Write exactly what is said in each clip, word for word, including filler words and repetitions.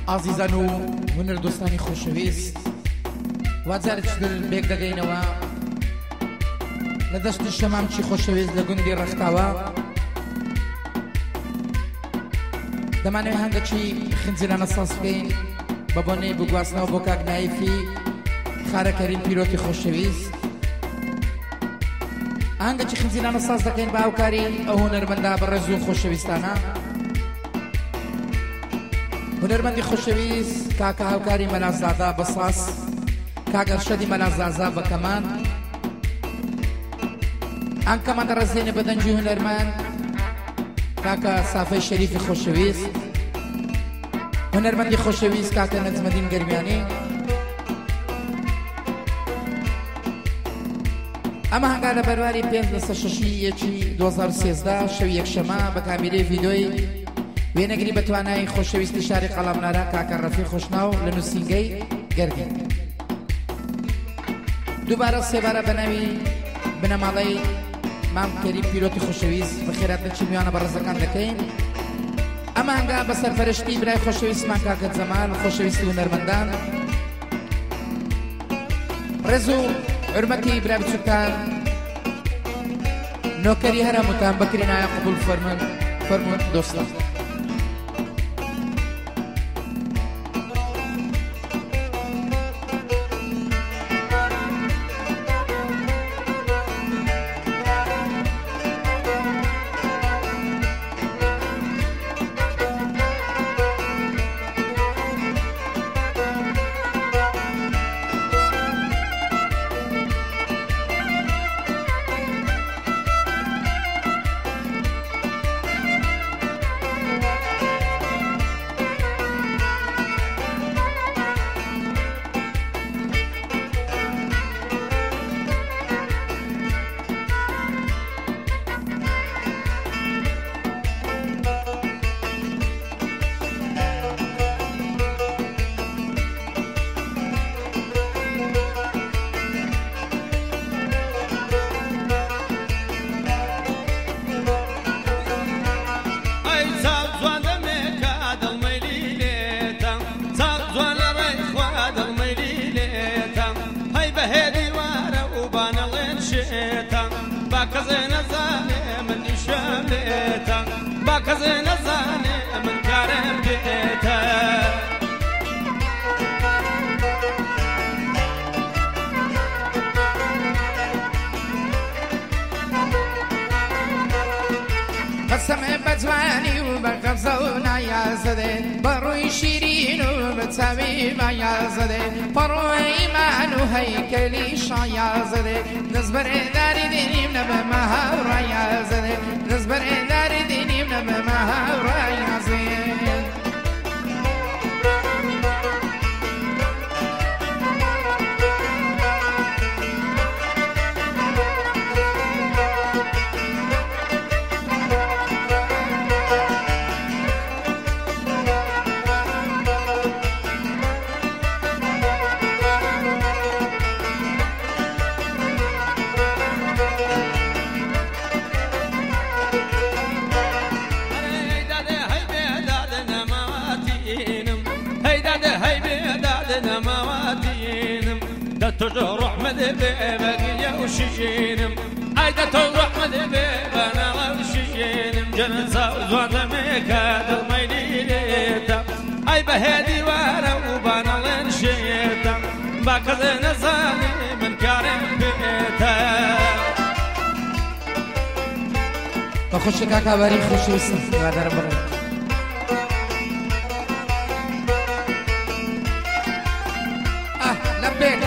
عزیزان و هونەردۆستانی خۆشەویست، وازارتر بێک دەگەینەوە لە دەشتی شەمامچی خۆشەویست لە گوندی ڕەختاوە. دەمانەوێت هەنگەکی خنجیرانە ساز بکەین بە بۆنەی بگواستنەوە بۆ کاک نایفی خارەکەریم پیرۆتی خۆشەویست. هەنگەکی خنجیرانە ساز دەکەین بە هاوکاری ئەو هونەرمەندە بەڕێز و خۆشەویستانە. هونەرمەندی خۆشەویست کاکە هاوکاری مەلاززادا بە ساز، کاک ئەرشەدی مەلاززازا بە کەمان، ئەم کەمانە ڕزێنێ بە دەنجی هونەرمەند کاکە سافەی شەریفی خۆشەویست، هونەرمەندی خۆشەویست کاکە نەجمەدین گەرمیانی. ئەمە هەنگا لە بەرواری پێنج لە سەر شەشی یەکی دوو هەزار و سێزدە شەوی یەکشەمە بە کامێرەی ڤیدۆی وێنەگری بە توانای خۆشەویستی شاری قەڵامنارە کاکە ڕەفیق خۆشناو لە نووسینگەی گەردین. دووبارە سێبارە بە ناوی بنەماڵەی مام کەریم پیرۆتی خۆشەویست بە خێراتنەکی میوانە بەڕێزەکان دەکەین. ئەمە هەنگا بە سەرپەرشتی برای خۆشەویستمان کاکە جەمال خۆشەویستی هونەرمەندان، ڕێز و حورمەتی برا بچووکان، نۆکەری هەرهەمووتان بەکرێنایە قبول فەرمون فەرمون دۆستان. قسمي بجواني وبقفزة ونعيازدي بروي شيرين وبتسامي ما يازدي بروي إيمان وهيكلي شايازدي نزبر داري ديني منبه مهاورا يازدي نزبر داري ديني منبه مهاورا يازدي تروح مذبيبك يا وشينم عايدة تروح مذبيبك أنا وشينم جنة زوات ميكاد الميليتا أي بهدي وانا وبانا لنشيتا باكذ نزاني من كارم بيتا بخوش كاكا باري خوشويست غادر برا اه لبيك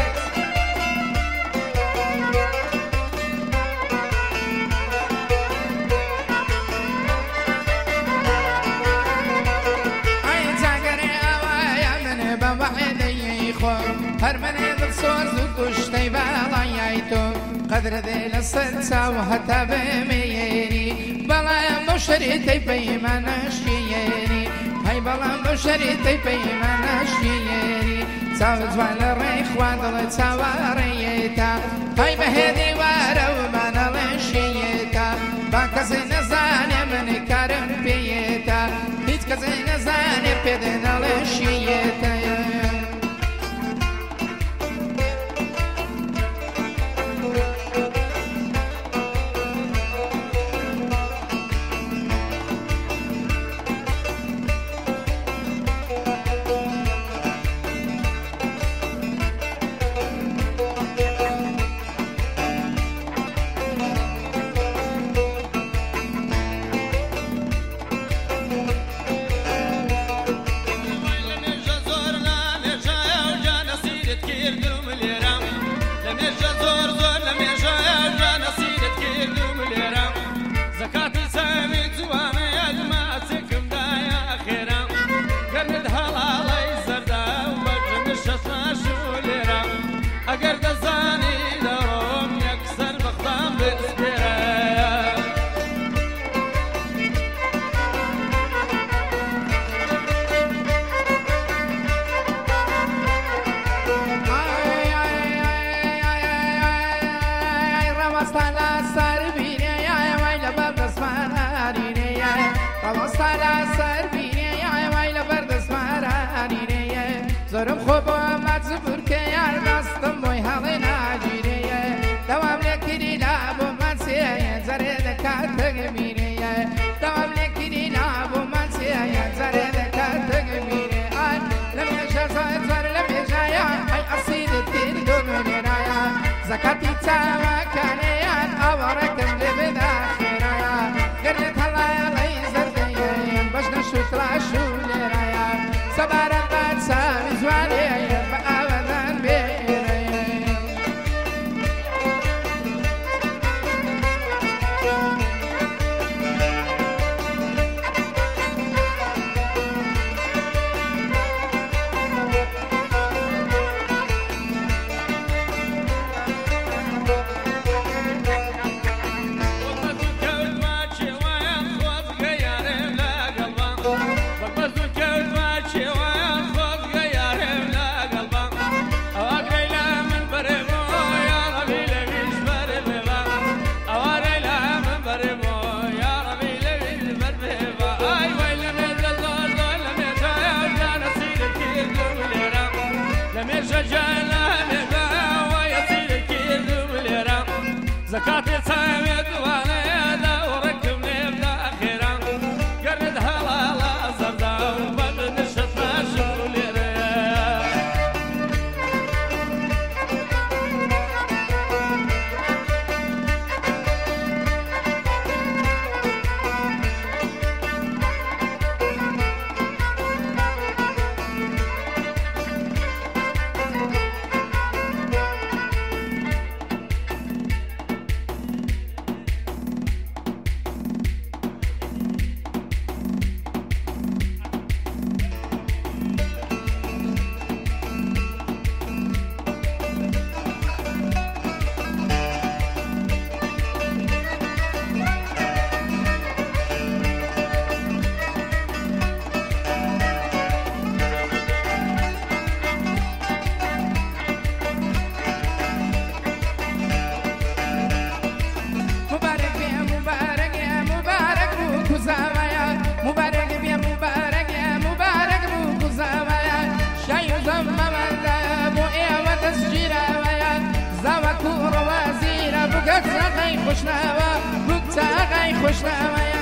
هرمني بالصوز وكشتي بالايتو قدر ذي للصلصة وحتى بميني بلا مشريتي بيما نشيني هاي بلا مشريتي بيما نشيني ساوز على الريخ وضل سواريتا هاي بهدي وارو ما نلشيتا باكز نزاني من كارم بيتا هيت كز نزاني پێدێنە لێشیەتەیە اگر دزانی دارم یک سر بختم بسپیره ڕەوەستانە سەر بینێ وای لەبەر دەسمانارینەیە ڕەوەستانە سەر بینێ وای لەبەر دەسمانارینەیە زۆرم خۆ بۆ مەجبورکە یار دەستم بۆی هەڵێ ناگیرەیە دەوام لێکردی لا بۆ مەچێیە جەرێ دەکات دەگەمینەیە دەوام لێکردی لا بۆ مەچێیە جەرێ دەکات دەگەمینێ ئای لە مێژە زۆر زۆر لە مێژایە ئەی ئەسیدت کردو منێرایە زەکاتی چاوەکانەیان ئاوەڕەکەم لێ بێدا خێرایە گەرێت هەڵایە لەی زەردەیە بەش نەشوتڕا شو لێرایە سەبارەت بە چاوی جوانەیە بە ئاوەدان بێرەیە زكاتي سامد وانا يدا وركب نبدا اخيرا قرد هلا زردا وبد نشط ماشول بگەی خوشناوە بگچاغی خوشناوەیە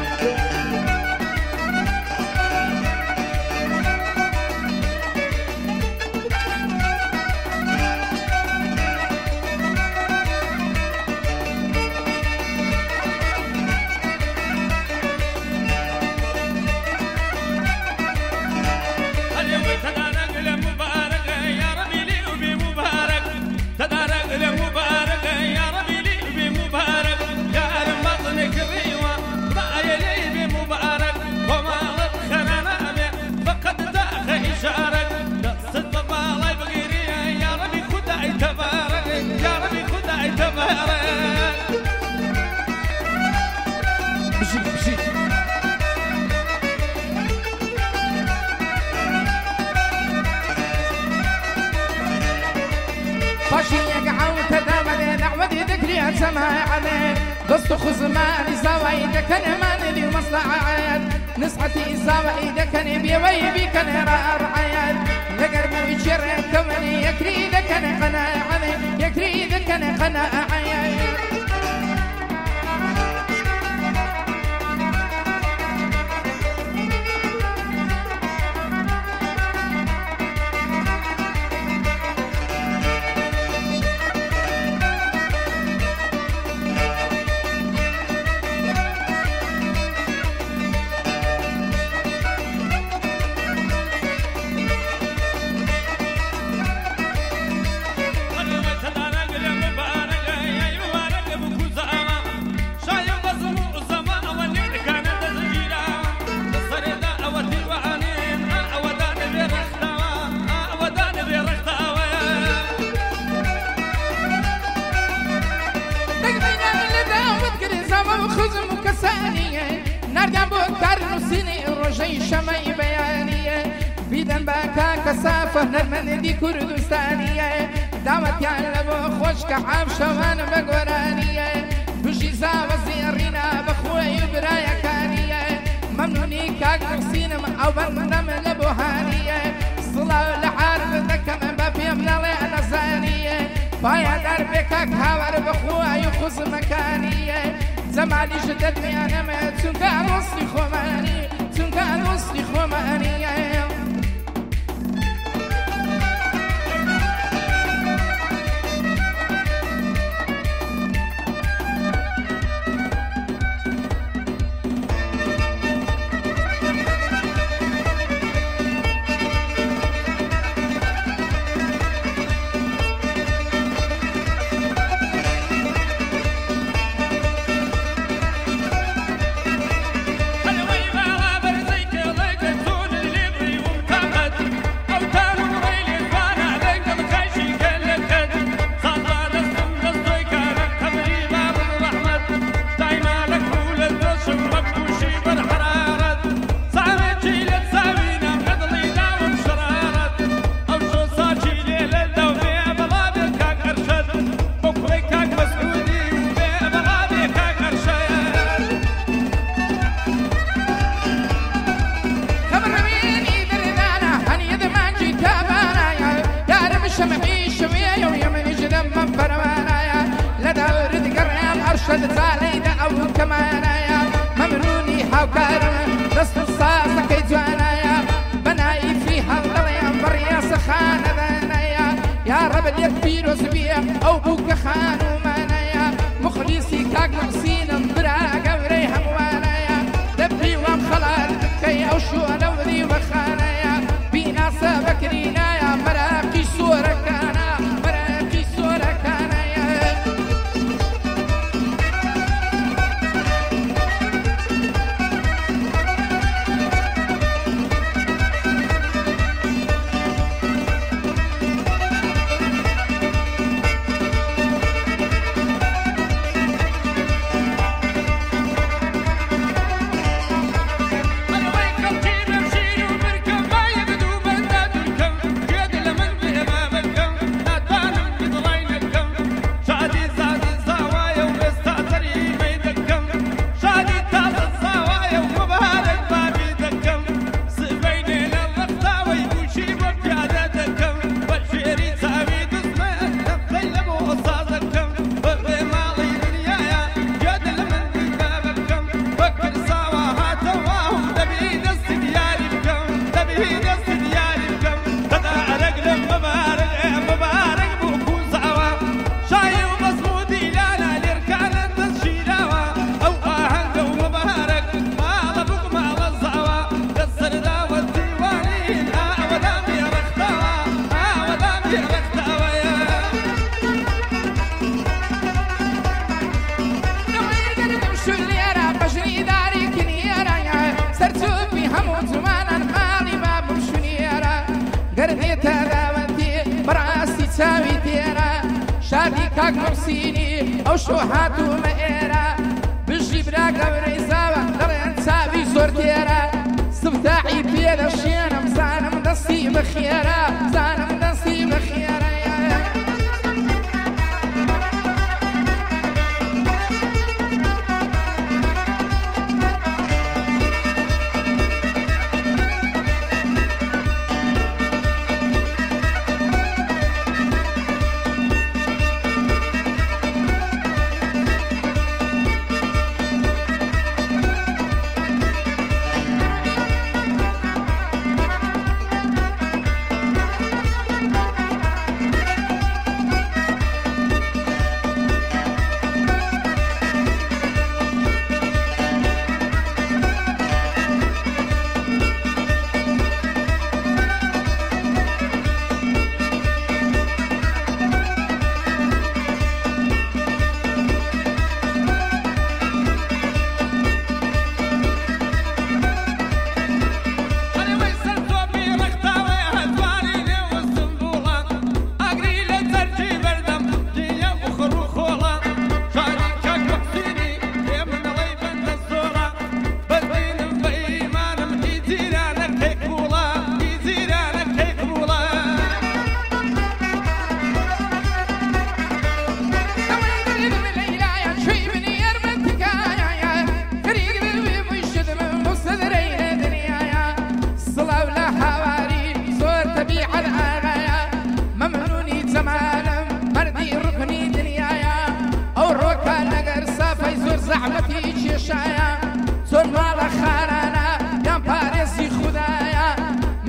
خشيك عوت دامني نعودي ذكري سماع عليه دست خزماني زوايدك كلمان لي مصلحة نسعتي إصابة إذا كان بيوي بكن رعايا لقربو يشر كوني يكري إذا كان قناعة يكري إذا كان قناعة كسافة نرمن دي كردستانية دعوت يا لبو خوش كحاب شوان بقرانية بشي زاوة زيرينا بخوي برايا كانية ممنوني كاك نفسينم أو بندم لبوهانية صلاة لحارب دكم بابي ملالي أنا زانية بايا دربكاك هاور بخوي خز مكانية زمالي جددني أنا ما تنكا نصلي خماني تنكا نصلي خمانية أو بوك خانو مانايا مخلصي كاك محسين براك وريهم وانايا دبي ومخلال كي أو شو نوري وخانايا بينا سبكرينايا مراكي صورة كانا مراكي صورة كانايا كاك مرسيني أو شو حاتو مئرا بجي براك دوري زاوة درين سابي زورتيرا سفتاحي بيدا شينم زانم دستي بخيرا زانم دستي بخيرا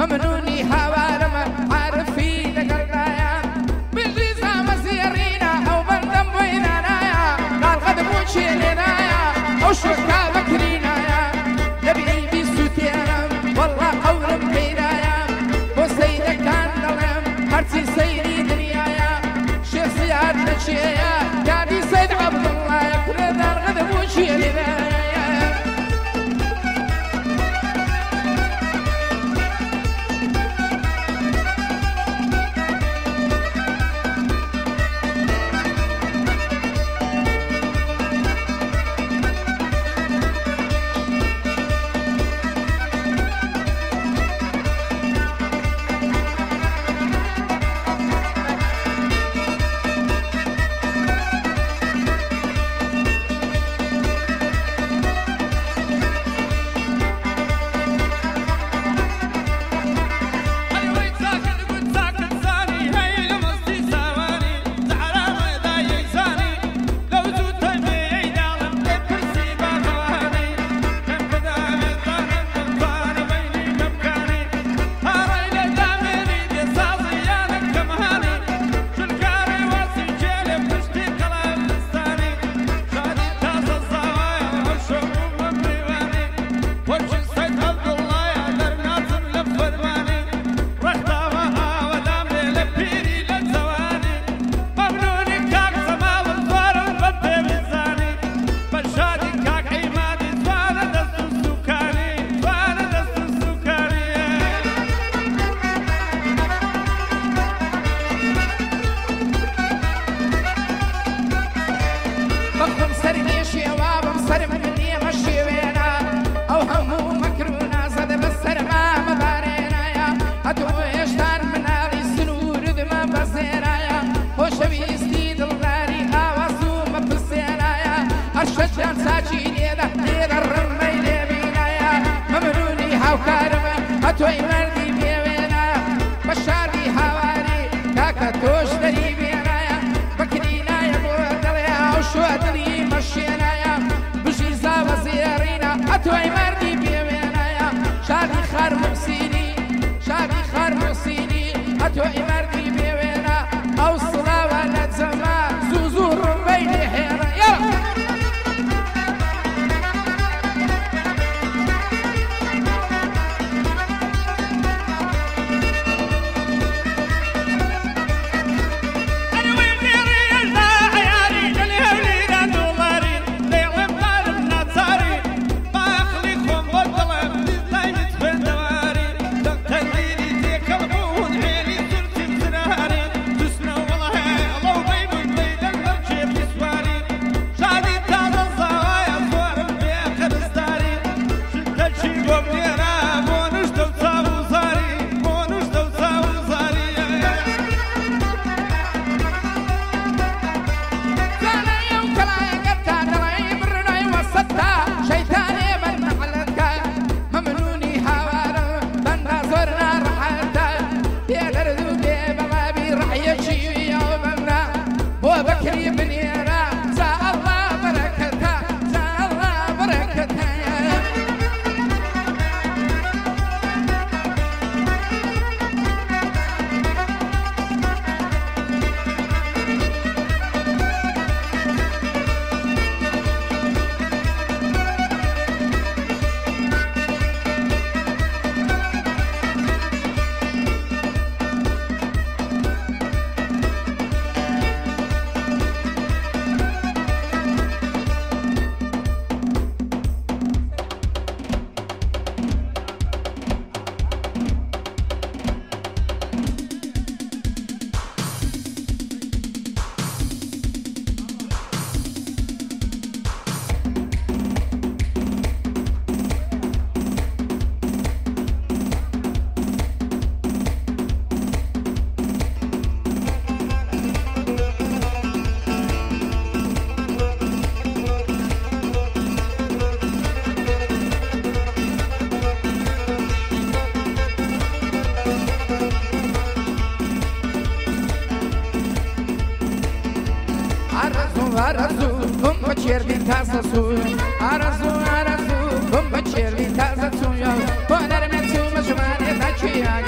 ممنوني هوارم عارفي لقلبايا بالجيزة مسيرينا أو بندم وينايا قال قد موشي لنايا أو شكا بكرينايا نبي بيسوتينا والله قولم بينايا وسيدة كان ظلم هرسي سيري دنيايا شيخ زياد نشيا قاعدي سيد عبد الله يكرد الغد موشي لنايا توي مردي بيوينا بشاري حواري كاكا توش دري بينايا بكرينا يا بودليا وشو دري مشينا يا بجيزا وزيرينا اتوي مردي بيوينا شادي خار محسيني شادي خار محسيني اتوي مردي بيوينا او صلاة ولا زمان زوزور بيني حيرا يلا Arazu, cum cervi casa su. Arazu, arazu, cum cervi casa su. Poner me su, mas mane da chia.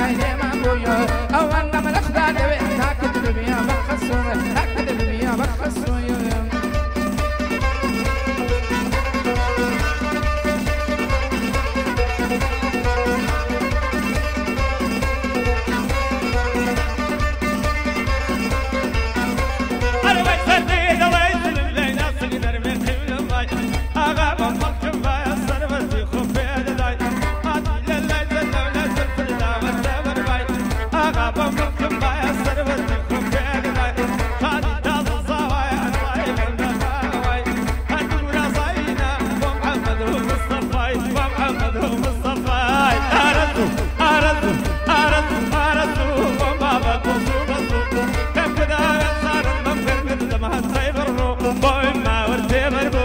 محمد ومصطفى أردو أردو أردو أردو وبابا بوسو بوسو كم كدا صار المنفر مثل ما هالسيبرو بوي ما ورتي بربو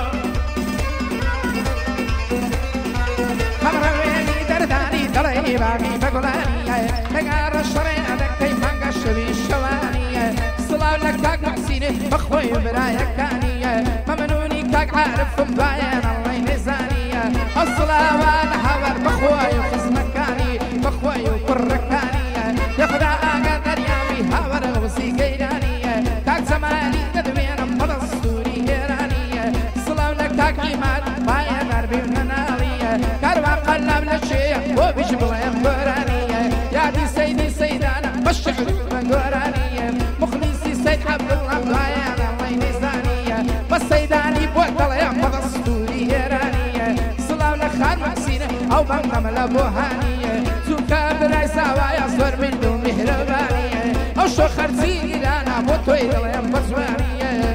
خمر ويلي درداني دلي باقي بقلاني نقار الشرين أدكتي فانقا الشبي الشواني صلاة لك كاك محسيني بخوي برايا كاني ممنوني كاك عارف مباين الله ينزاني الصلاة وانا حور بخوي وخص مكاني بخوي وكركاني يخدا قدر يامي حور وسي قيراني كاك زماني قدمين مدستوري هيراني صلاة لك كاك إيمان باين دربي منالي كاروا قلب للشيء وبيجبلين براني يا دي سيدي سيدانا بالشعر بقراني مخلصي سيد عبد الله باين الله ينزاني بس سيداني بوقت الله مدستوري هيراني صلاة لك خان محسينة أو بنغم لبوهاني زوكا براي سوايا صور من دون مهرباني أو شو خرسيني لانا بوتوي الله بزواني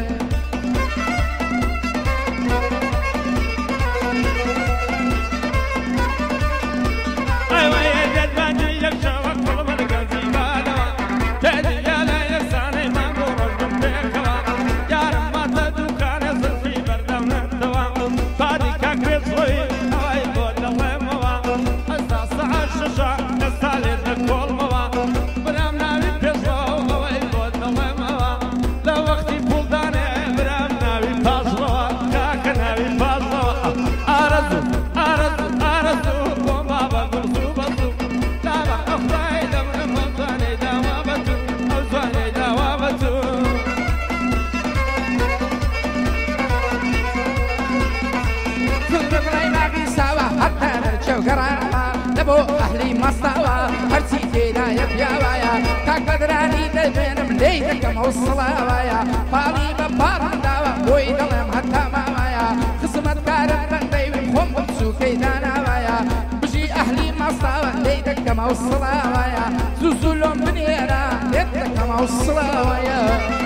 أهلي مصطفى هرسي تيدا يبياوايا كاك بدراني دبينم ليدك موصلاوايا بالي ببارن داوا بوي دلم حتى ماوايا خصمت كارم بندي وخم بسوكي داناوايا بجي أهلي مصطفى ليدك موصلاوايا زوزولهم بنيرا ليدك موصلاوايا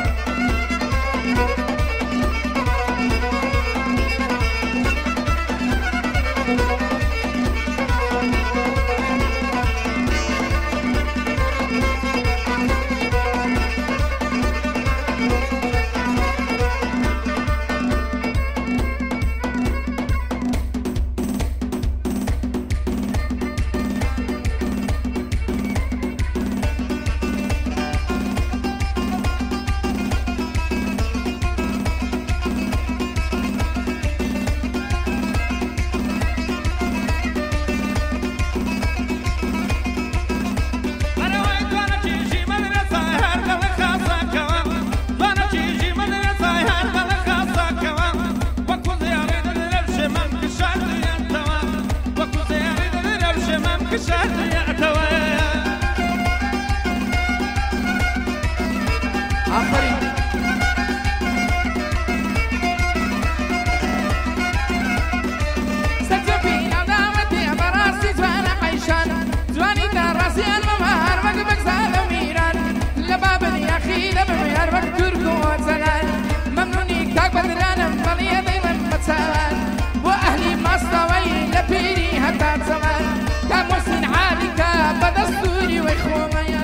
وأهلي مصطوي لبيري هتا زمان كمحسن عالي كبدستوري وإخواني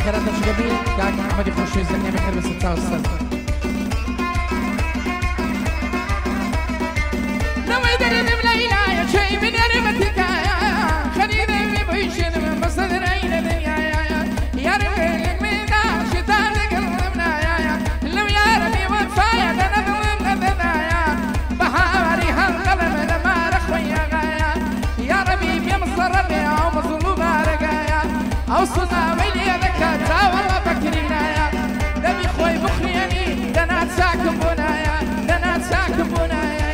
بخيرات الشقبي كاك أحمد يخش يزني بخير بستة وستة لو يدري من ليلى شيء من يرمتك خليني من بيشن من مصدر عين الدنيا يا ربي من دار شتان قلبنا لو يا ربي وفايا لنا ظلمنا بحاري هالقلب لما رخويا يا ربي بيمصر ربي أو مظلوم رقايا أو صنع ويلي ذكرتا والله فكرينا يا نبي خوي بخرياني دنا تساكم بنايا دنا تساكم بنايا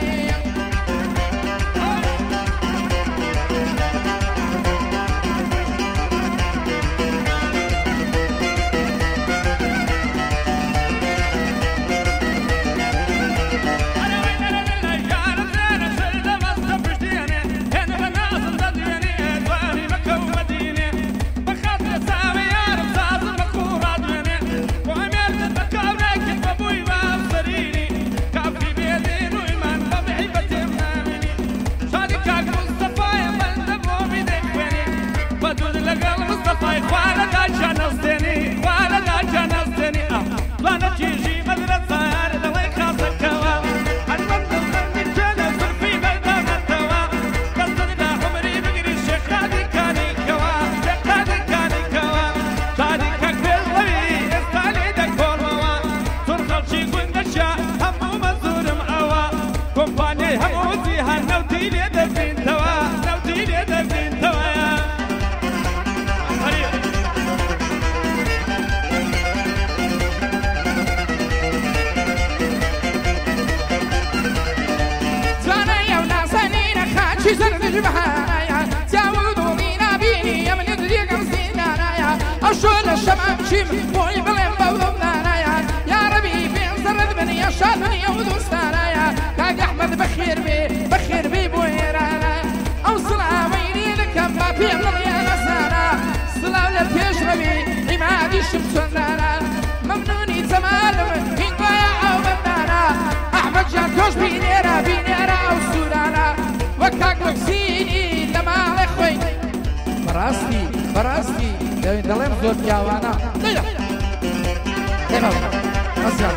موي بلين بوضنا يا ربي بين زرد بني يا شادني يا ودوستانا يا كاك احمد بخير بي بخير بي بويرانا او صلاة ويني لك ما في الله يا غسانا صلاة للبيش ربي عمادي شمسونا ممنوني تمالم هنقا يا عوضنا احمد جاكوش بينيرا بينيرا او سورانا وكاك مكسيني لما على خوي براستي براستي دلم زور پیاوانا دیدا دیدا بسیار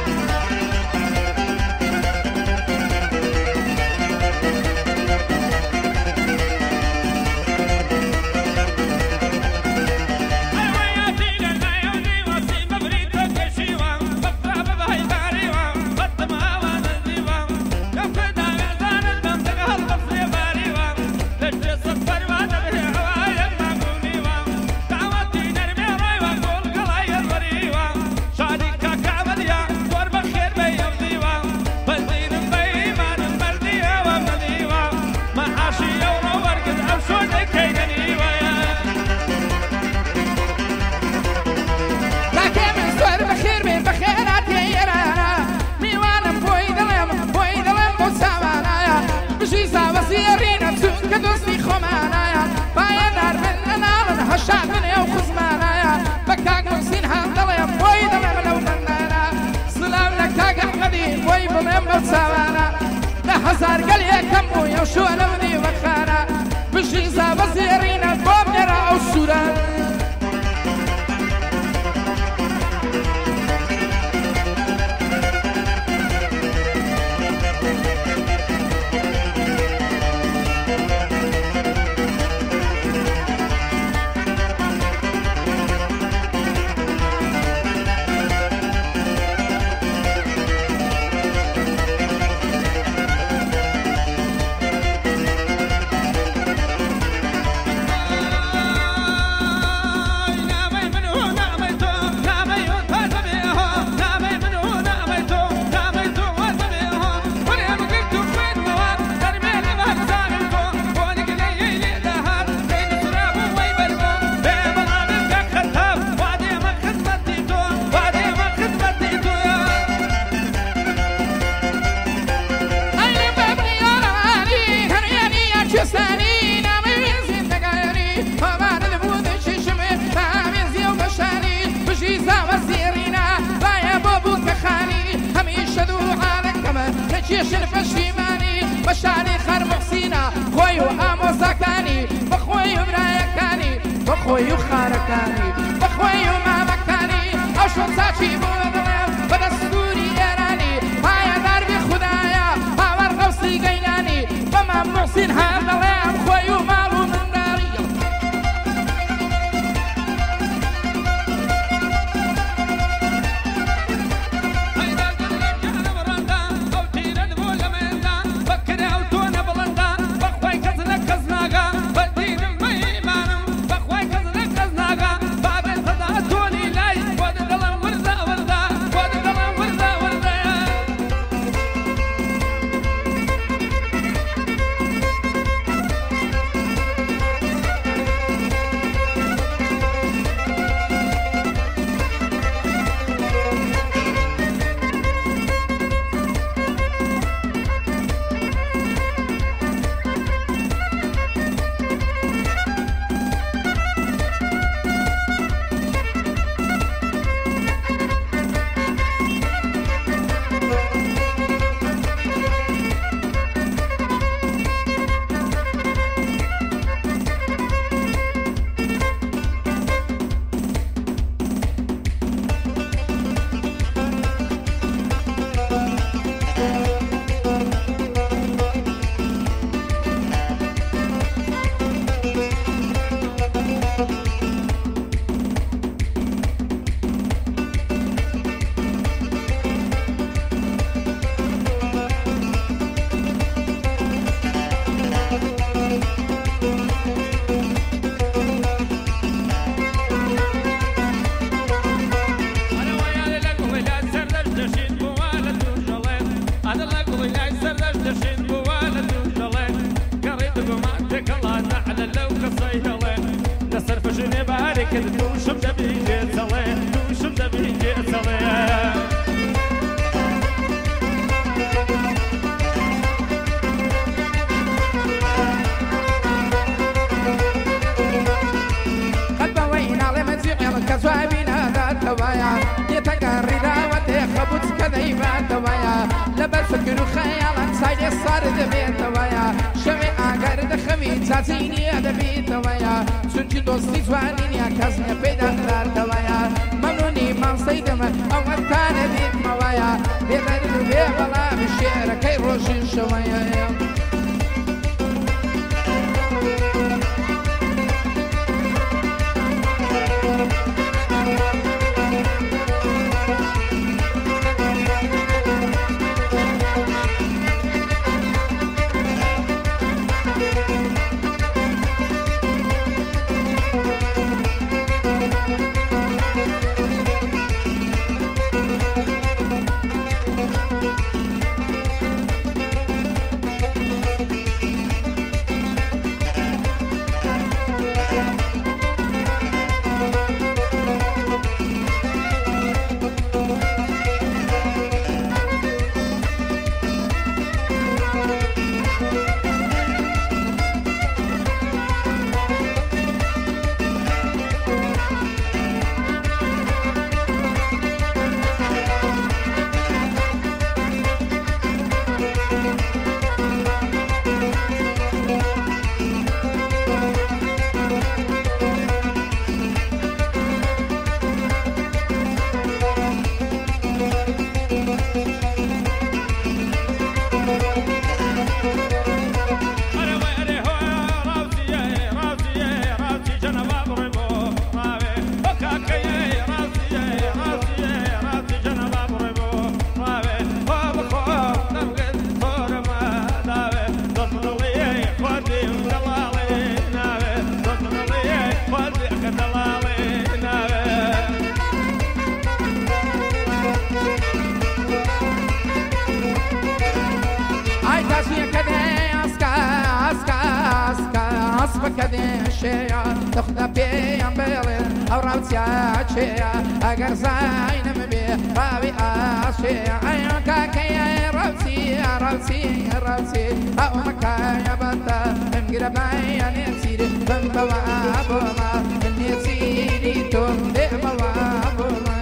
هزار قال يا كمو يا شو انا بدي وخانا بشي زاب زيرينا بوم نرا او سوران شرف الشيماني بشاري خر محسينا خوي وآموزا كاني بخوي وبرايا كاني بخوي وخاركاني بخوي وما ما تكلنا على لو كصيدله نصر فجني بارك دوشم دبي جيتله دوشم دبي جيتله كسوابنا ذات ويا يتقرر وتخبط كذيبات ويا لبر فكر خيالا سايد صار دبيت ويا شمي اگر دخمي تاتيني دبيت ويا سنتي دوستي زوانين يا كاسني بيدا دار ويا ممنوني ما صيدم او كان بيت ويا بيدر بيبلا بالشعر كي روشين شويا كذا شيء تخذ بيان بيلين أو روتيا شيء أجر زين مبي رابي أشيء أيوكا كي روتي روتي روتي أو مكايا بطا من قرباي نسير من بوابوما نسيري توم بوابوما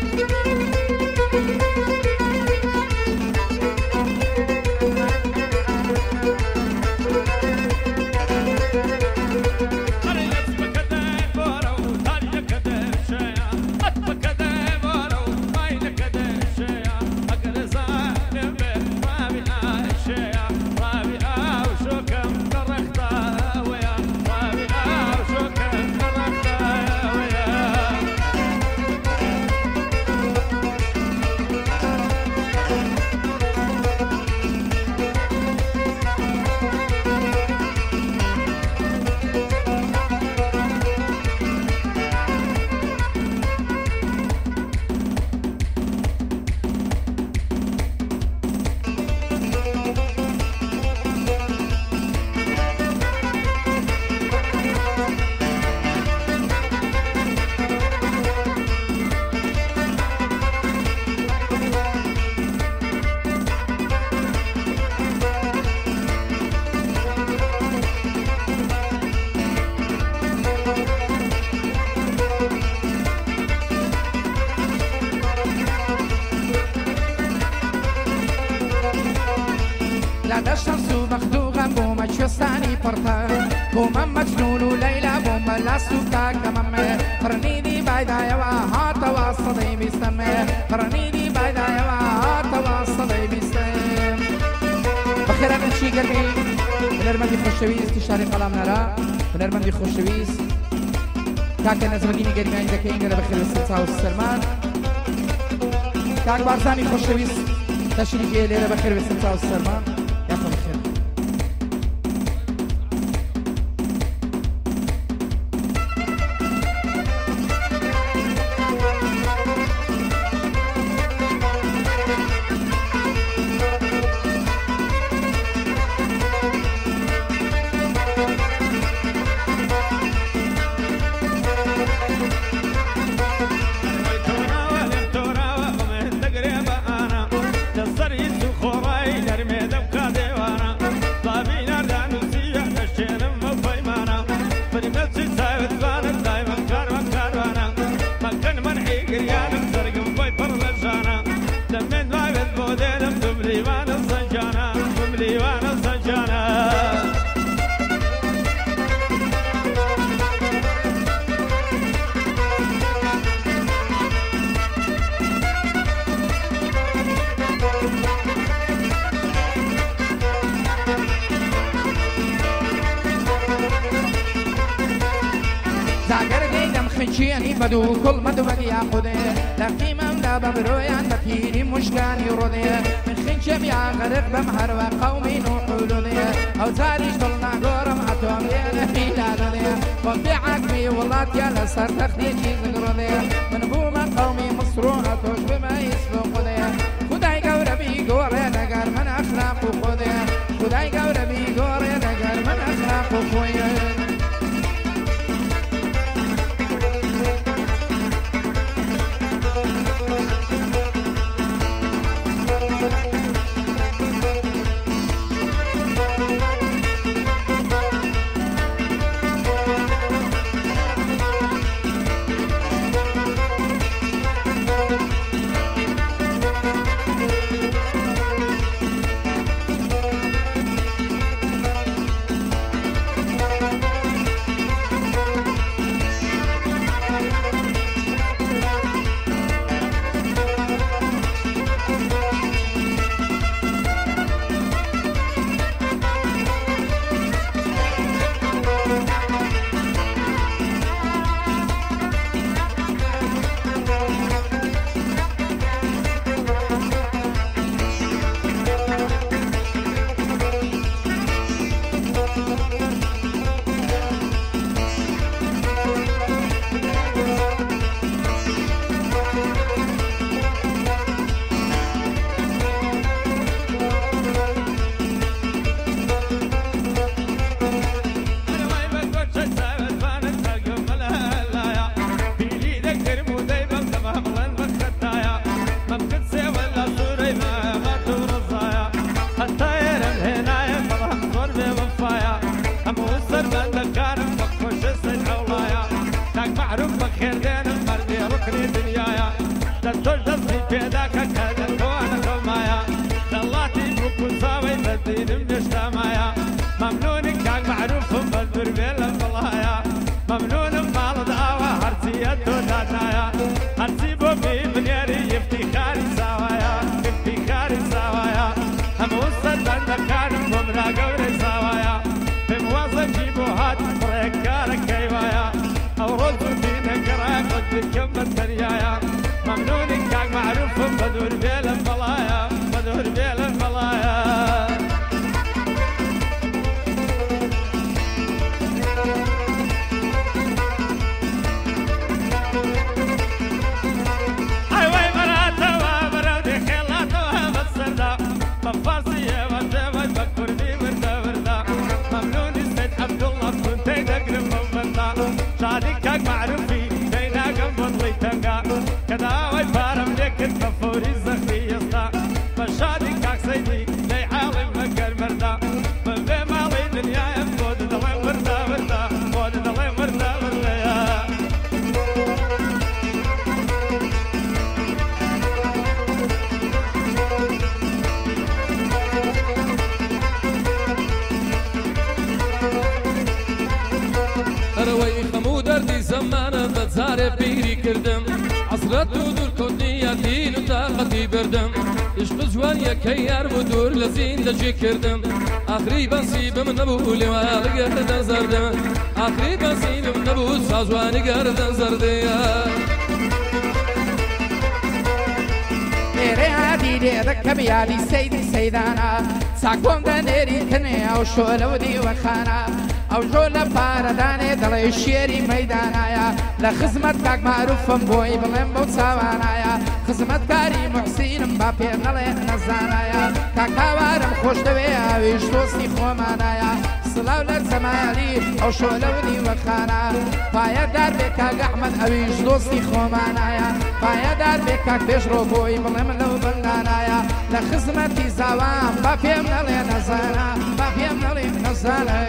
الشمس مخدوغة بوما تشوستاني برتا بوما مجنون وليلى بوما لاستوكا كمامة قرنيني بايدا يوا هاتا واصدي بيستمي قرنيني بايدا يوا هاتا واصدي بيستم بخير من شي قلبي هنرمندي خوشويز تشاري قلم نرا هنرمندي خوشويز كاك نزمگيني قريبا عندك إنجل بخير السلسة والسرمان كاك بارزاني خوشويز تشريكي ليلة بخير السلسة والسرمان خنچيني بدو كل مدو بقيا خدي لقيمة مدا ببرويان بكيني مشكاني ردي من خنشم يا غرق بمهر وقومي نوحولوني أو تاريش طلنا قرم عطوم يانا هيلانوني وفي عقبي والله يالا صار تخديجي زقروني من بوما قومي مصروها توش بما يسلو خدي خداي قوربي قوري نقر من أخلاق خدي خداي قوربي قوري نقر من أخلاق خدي كردم آخری بسیبم نبود لیوان گردن زردم آخری بسیبم نبود سازوان گردن زردم میره عدیده دکم یادی سیدی سیدانا ساکون دنیری کنه او شولودی و خانا او جول پاردانه دلی شیری میدانایا لخدمت کاک معروفم بوی بلم بود سوانایا خدمت کاری محسینم با پیغله نزانایا کاک هوارم خوش دوی اویش دوستی خومانایا سلاو لرزمالی او شولودی و خانا پاید دار به کاک احمد اویش دوستی خومانایا پاید دار به کاک پیش رو بوی بلم لو بلنانایا لخدمتی زوام با پیغله نزانا با پیغله نزانا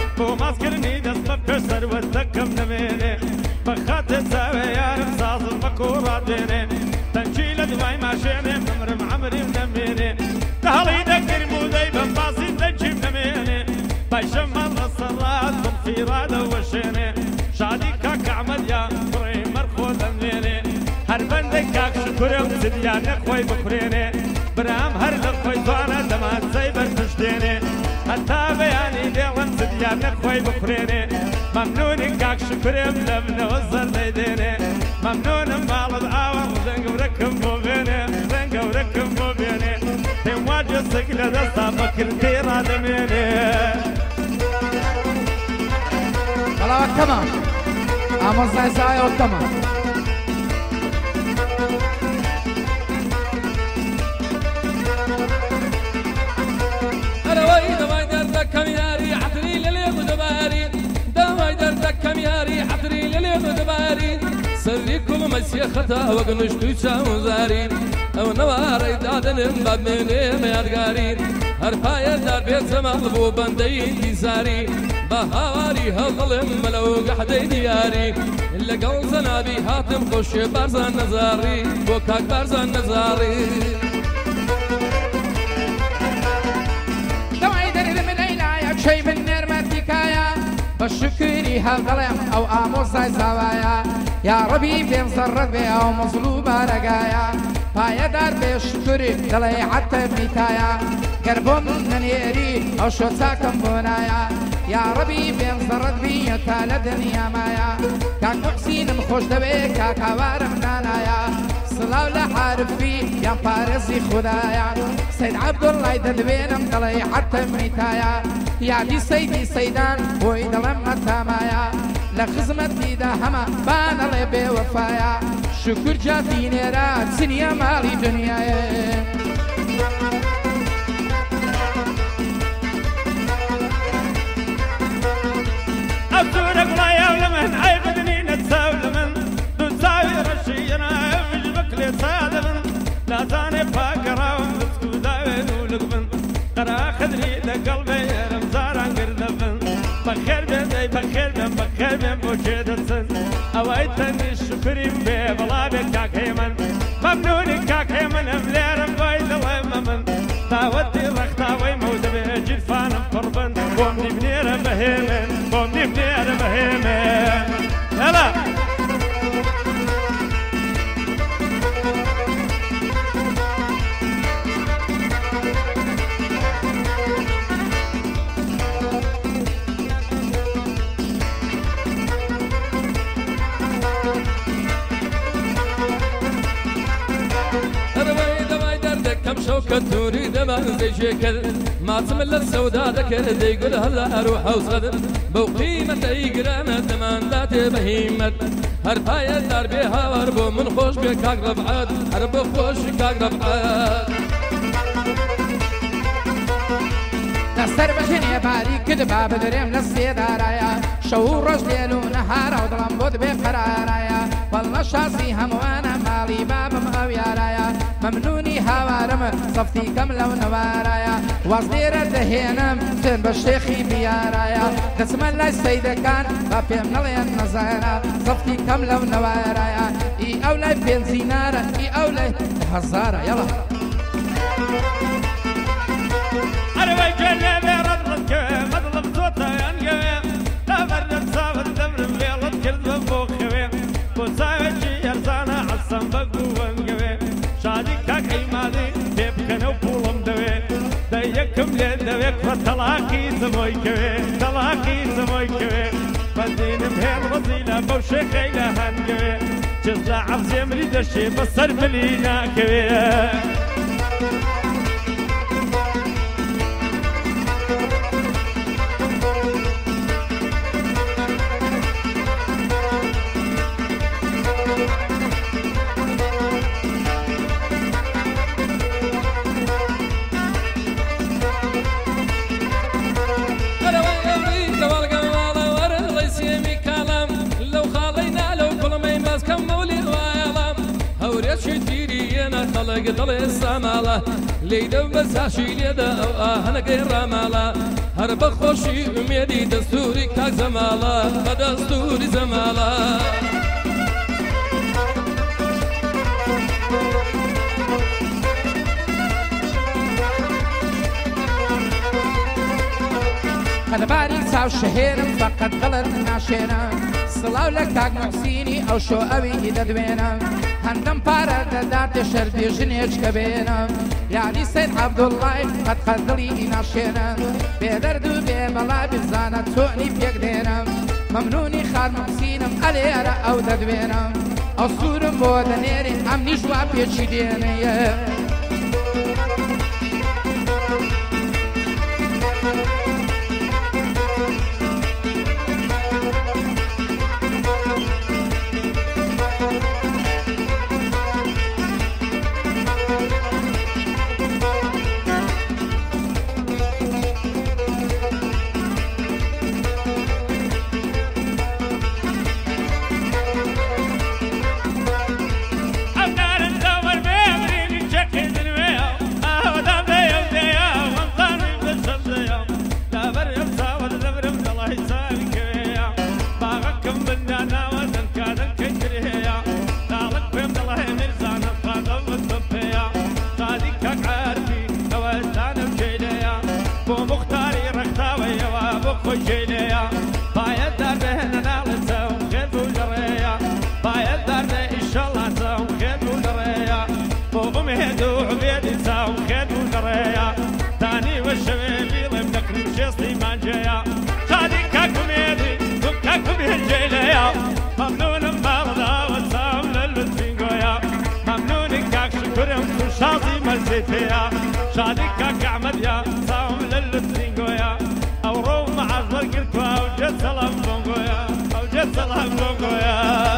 كسر وتكم نميني بخات الزاوية صاص بكورة ديني تنشيل دواي ماشيني ممرم عمري ودميني تهلي دقر مودي بنباسي تنجيب دميني بايشم من الصرات في رادة وشيني شادي كاك عمل يا فري مرخو دميني هربندك كاك شكرم زديان خوي بكريني برام هر لخوي زوانا دمان سيبر تشديني حتى بياني ديوان زديان خوي بكريني ممنون كاك شكرم لبنا وزر ليديني ممنون مالد آوام زنق وركم بوبيني زنق وركم بوبيني تنواجه سقل دستا بكر تيرا دميني الله تمام آموزای زایو تمام أروي دواي دردك كم ياري حتري لليم دباري دواي دردك كم ياري حتري لليم دباري سري كل مسيا خطا وقنشتو شامزاري أو نواري دادن باب مني ميادقاري هرفايا دار بيت زمغلبو بندين ديزاري بهاواري هالظلم ملو قحدي دياري إلا قل زنابي هاتم خوش بارزان نزاري بوكاك بارزان نزاري شي من نرمتكايا بشكري هالظلم او اموزاي زوايا يا ربي بين زرد بي او مظلومة رقايا بايا دار بشكري دلي حتى بنيتايا قربهم من يري او شو تاكم بنايا يا ربي بين زرد بي يتالا دنيا مايا كاك محسين مخوش دبي كاك عوارم نانايا صلاو لحارب في يا بارزي خدايا سيد عبد الله يدلبينم دلي حتى بنيتايا يا دي سيدي سيدان ويدا لما تامايا لخزمتي دا هما بانا لي بوفايا شكر جاتي نيرات سنيا مالي دنيايا أبدونك ما يولمن عيبدني نتساولمن دون ساوي رشينا يفجبك لي سالمن لا تاني فاقرا ومسكو داوين ولقبن ترى خدري لقلبي رمزاران قردفن بخير بين دي بخير بين بخير بين بوشيد السن أوايتني الشكرين بي بلا بكاك هيمن ممنوني كاك هيمن مليرم بايد الله ممن تاودي رختاوي مود بيجي فانم قربن قومني بنير بهيمن قومني بنير بهيمن يلا شوكة تريد ما زي شكل ما تمل السوداء ذكر ذي يقول هلا اروح اوصل بوقيمة يقرانا دمان ذات بهيمة هرفاية دار بها واربو من خوش بك اقرب عاد هربو خوش اقرب عاد دستر بجني باري كدبا بدريم للسيدارايا شعور رجلي نهار وظلم بود بقرارايا والله شاسي هموانا مالي بابم او يارايا ممنوني هوارم صفتي كم لو نوارايا وصدير دهينم تن بشيخي بيارايا دسم الله السيدة كان بابي منالي النزارة صفتي كم لو نوارايا اي اولاي بنزينارة اي اولاي هزارة يلا أروي جلبي رضلك مظلم صوته ينقوي لا برد صابت دمر بيضت كرد بوخوي بوساوي يرزانا عالصن بقو وانقوي شادي كاكي مالي بيبكنو بولم دوي دايكم لدويك فتلاقي زموي كوي تلاقي زموي كوي بدين بهين غزيلة بوشي خيلة هنقوي جزا عبزي مريد الشي بصر ملينا كوي خلق ضل السمالة ليدو بس عشي ليدا أو آهنا غير رمالة هرب خوشي أميدي دستوري كاك زمالة بدستوري زمالة چاو شهێرم فقط غەڵت ناشێنە سڵاو لە کاک موحسینی ئەو شۆ ئەوی دەدوێنە هەندەم پارە دەداتێ شەربێژنێچکە بێنە یانی سید عەبدوڵڵای قەت قەدڵی ناشێنە بێدەرد و بێمەڵا بزانە چۆنی پێک دێنە مەمنونی خار موحسینم ئەلێرە ئەو دەدوێنە ئەو سوورم بۆ دەنێرێ ئەم نیش وا پێچی دێنەیە شادي كاك عمد يا صاوم للترينجويا او روم مع الزرقلت او جد سلام بونجويا او جد سلام بونجويا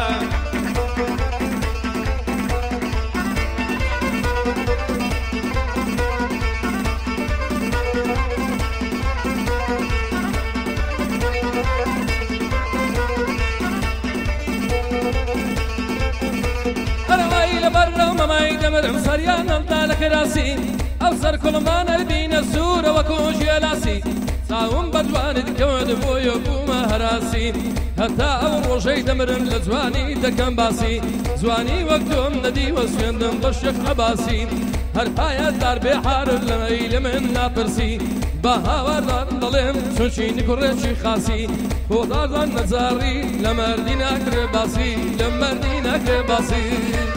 انا وايل برا وما ما يدمر صريان لك راسي أبصر كل ما نبين السورة وكون جلاسي صاوم بدوان الكود بويكو مهراسي حتى أول رجي دمرم لزواني دكم باسي زواني وقتهم ندي وسيندم بشك عباسي هر پايا دار بحار لميل من ناطرسي بهاور ظلم سوشيني كرشي خاسي ودار نزاري لمردينا كرباسي لمردينا كرباسي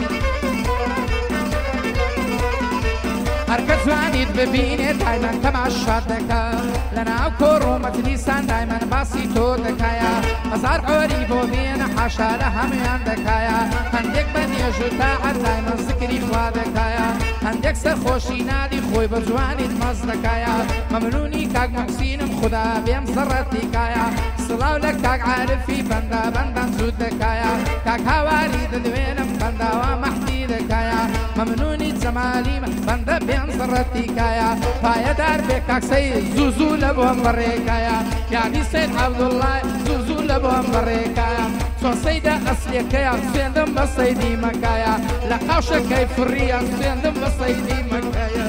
هەرکە جوانیت ببینێت دایمەن تەماشات دەکا لەناو کۆڕۆمەت نیسان دایمەن باسی تۆ دەکایە هەزار ئۆری بۆ بێنە حاشا لە هەمویان دەکایە هەندێک بە نێژ و تاعەت دایمەن زکری خوا دەکایە هەندێک سەرخۆشی نادی خۆی بە جوانیت مەز دەکایە مەمنونی کاک موحسینم خدا بێم زەڕەتی کایە سڵاو لە کاک عارفی بەندە بەندەن زوود دەکایە کاک هاواری دەدوێنم بەنداوە مەحتی دەکایە مەمنونی جەمالی بەندە بێم زەڕەتی کایە پایەدار بێ کاکسەی زوو زوو لە بۆم بەڕێکایە یانی سید عەبدوڵڵای زوو زوو لە بۆم بەڕێکایە چۆن سەیدە ئەسلێکەیە سوێندم بە سەیدی مەکایە لە قاوشەکەی فڕیە سوێندم بە سەیدی مەکایە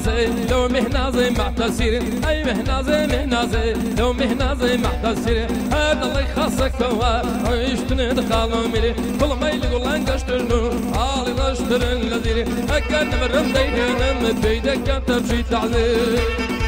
مهنازي لو مهنازي مع تسير أي مهنازي مهنازي لو مهنازي مع تسير هذا الله يخصك توا عيشتني دخلوا ملي كل ما يلقوا لانقشترنو عالي غشترن لذيري أكاد مرم دينا مبيدك كانت تمشي تعذير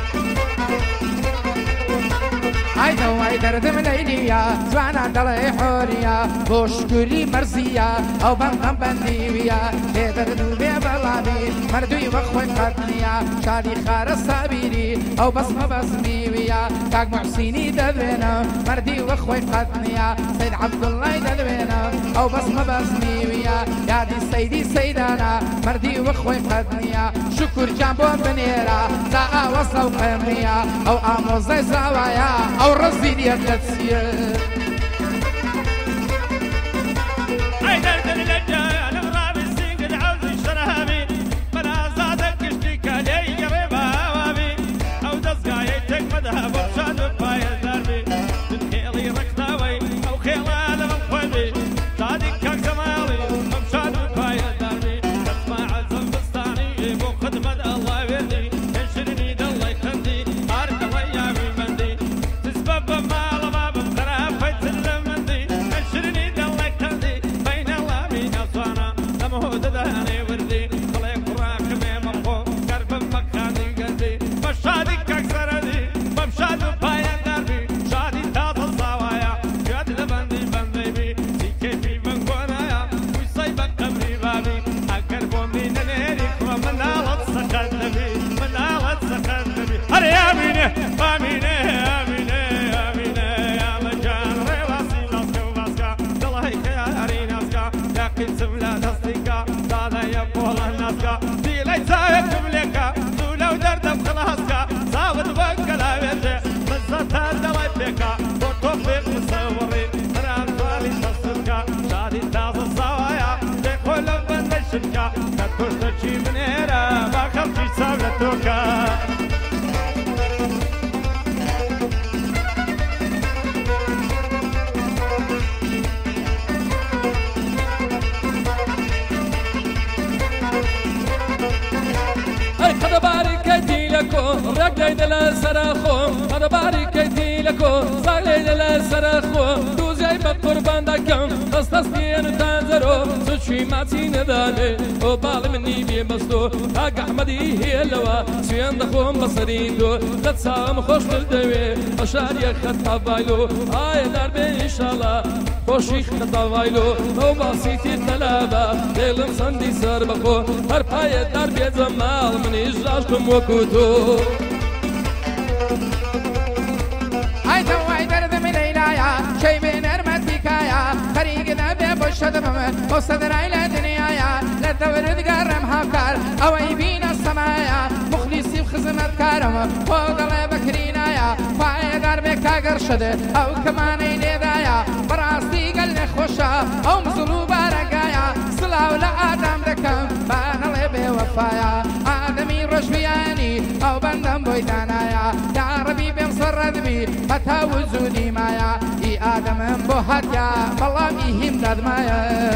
عيدا وعيدا دم ليليا زوانا دلي حوريا بوشكري مرزيا او بندم بنديويا هيدر دوبي بلابي مردوي وخوي قدنيا شادي خار الصابيري او بصمة بصميويا كاك محسيني ددوينا مردي وخوي قدنيا سيد عبد الله ددوينا او بصمة بصميويا يا دي سيدي سيدانا مردي وخوي قدنيا شكر جنبو بنيرا زاء وصو قميا او اموزي زوايا او رصيد يا تسير عيدر دلجا انا غرابي السيق العوز الشرهابي بلا زادك اشتكى لي قريبا وابي او دزقايتك مذهب وشاد وفاي الدربي تنخيلي ركضاوي او خيلا لمن خوبي صادق كاك زمالي ومشاد وفاي الدربي تسمع الزم بستاني مو خدمة الله يردي ينشرني دالله يخندي عارف الله يعمي مندي تسبب ما لما بمخرا فيت المندي ينشرني دالله يخندي بين الله مين أصوانا لما هو دداني وردي خليك وراك ميم أخو قرب مكاني قلبي مشادك أكثر دي بمشاد وفاي الدربي شادي تاط الصوايا جاد لبندي بندي بي سي كيفي من قنايا ويصيبك قبري بابي أقربو من الهيريك ومن آلت سخد نبي من آلت سخد نبي هري آمينة آمينة آمينة آمينة يا مجان ريواسي ناسكا وباسكا دلهيك يا هري ناسكا لكن سملا دستيكا دادا يبولا ناسكا دي ليسا يكملكا سولو دردم خلاصكا صاوت بقلا بيتي مزتا دلهي بيكا وطوفيق مصوري رام طالي تصدكا شادي تاز الصوايا ديكو لبن الشركا كتكوش تشي من هيرا ما خلشي سابلتوكا أي قد باركتي لكم رجلي دل سراخو قد باركتي لكم صالي دل سراخو دوزي بقربان دكم قصصتين تنزرو سوشي ماتي ندالي وبال مني بيمستو هاك أحمدي هي اللوا سيان دخوم بصريدو قد سام خوش للدوي أشاري خط حبايلو آي دربي إن شاء الله خوشي خط حبايلو وباسيتي تلابا دلم صندي سر بخو هر پای دربي زمال من إجراجكم وكوتو عيدا وعيدا دم ليلايا شي من ارمتيكايا طريق ذا بوشد بمن وصدر الى دنيايا لا تورد قرم هاكار او يبين السمايا مخلصي بخدمة كارم فوق بكرينايا فاي دربك قرشد او كمان يدايا براستي قلني خوشا او مظلوبة رقايا صلاة ولا ادم دكم بان الله بوفايا ادمي رشبياني او بندم بويدانايا يا ربي بمصر ذبي متى وزودي مايا اي ادم بوهاتيا بالله ميهم داد مايا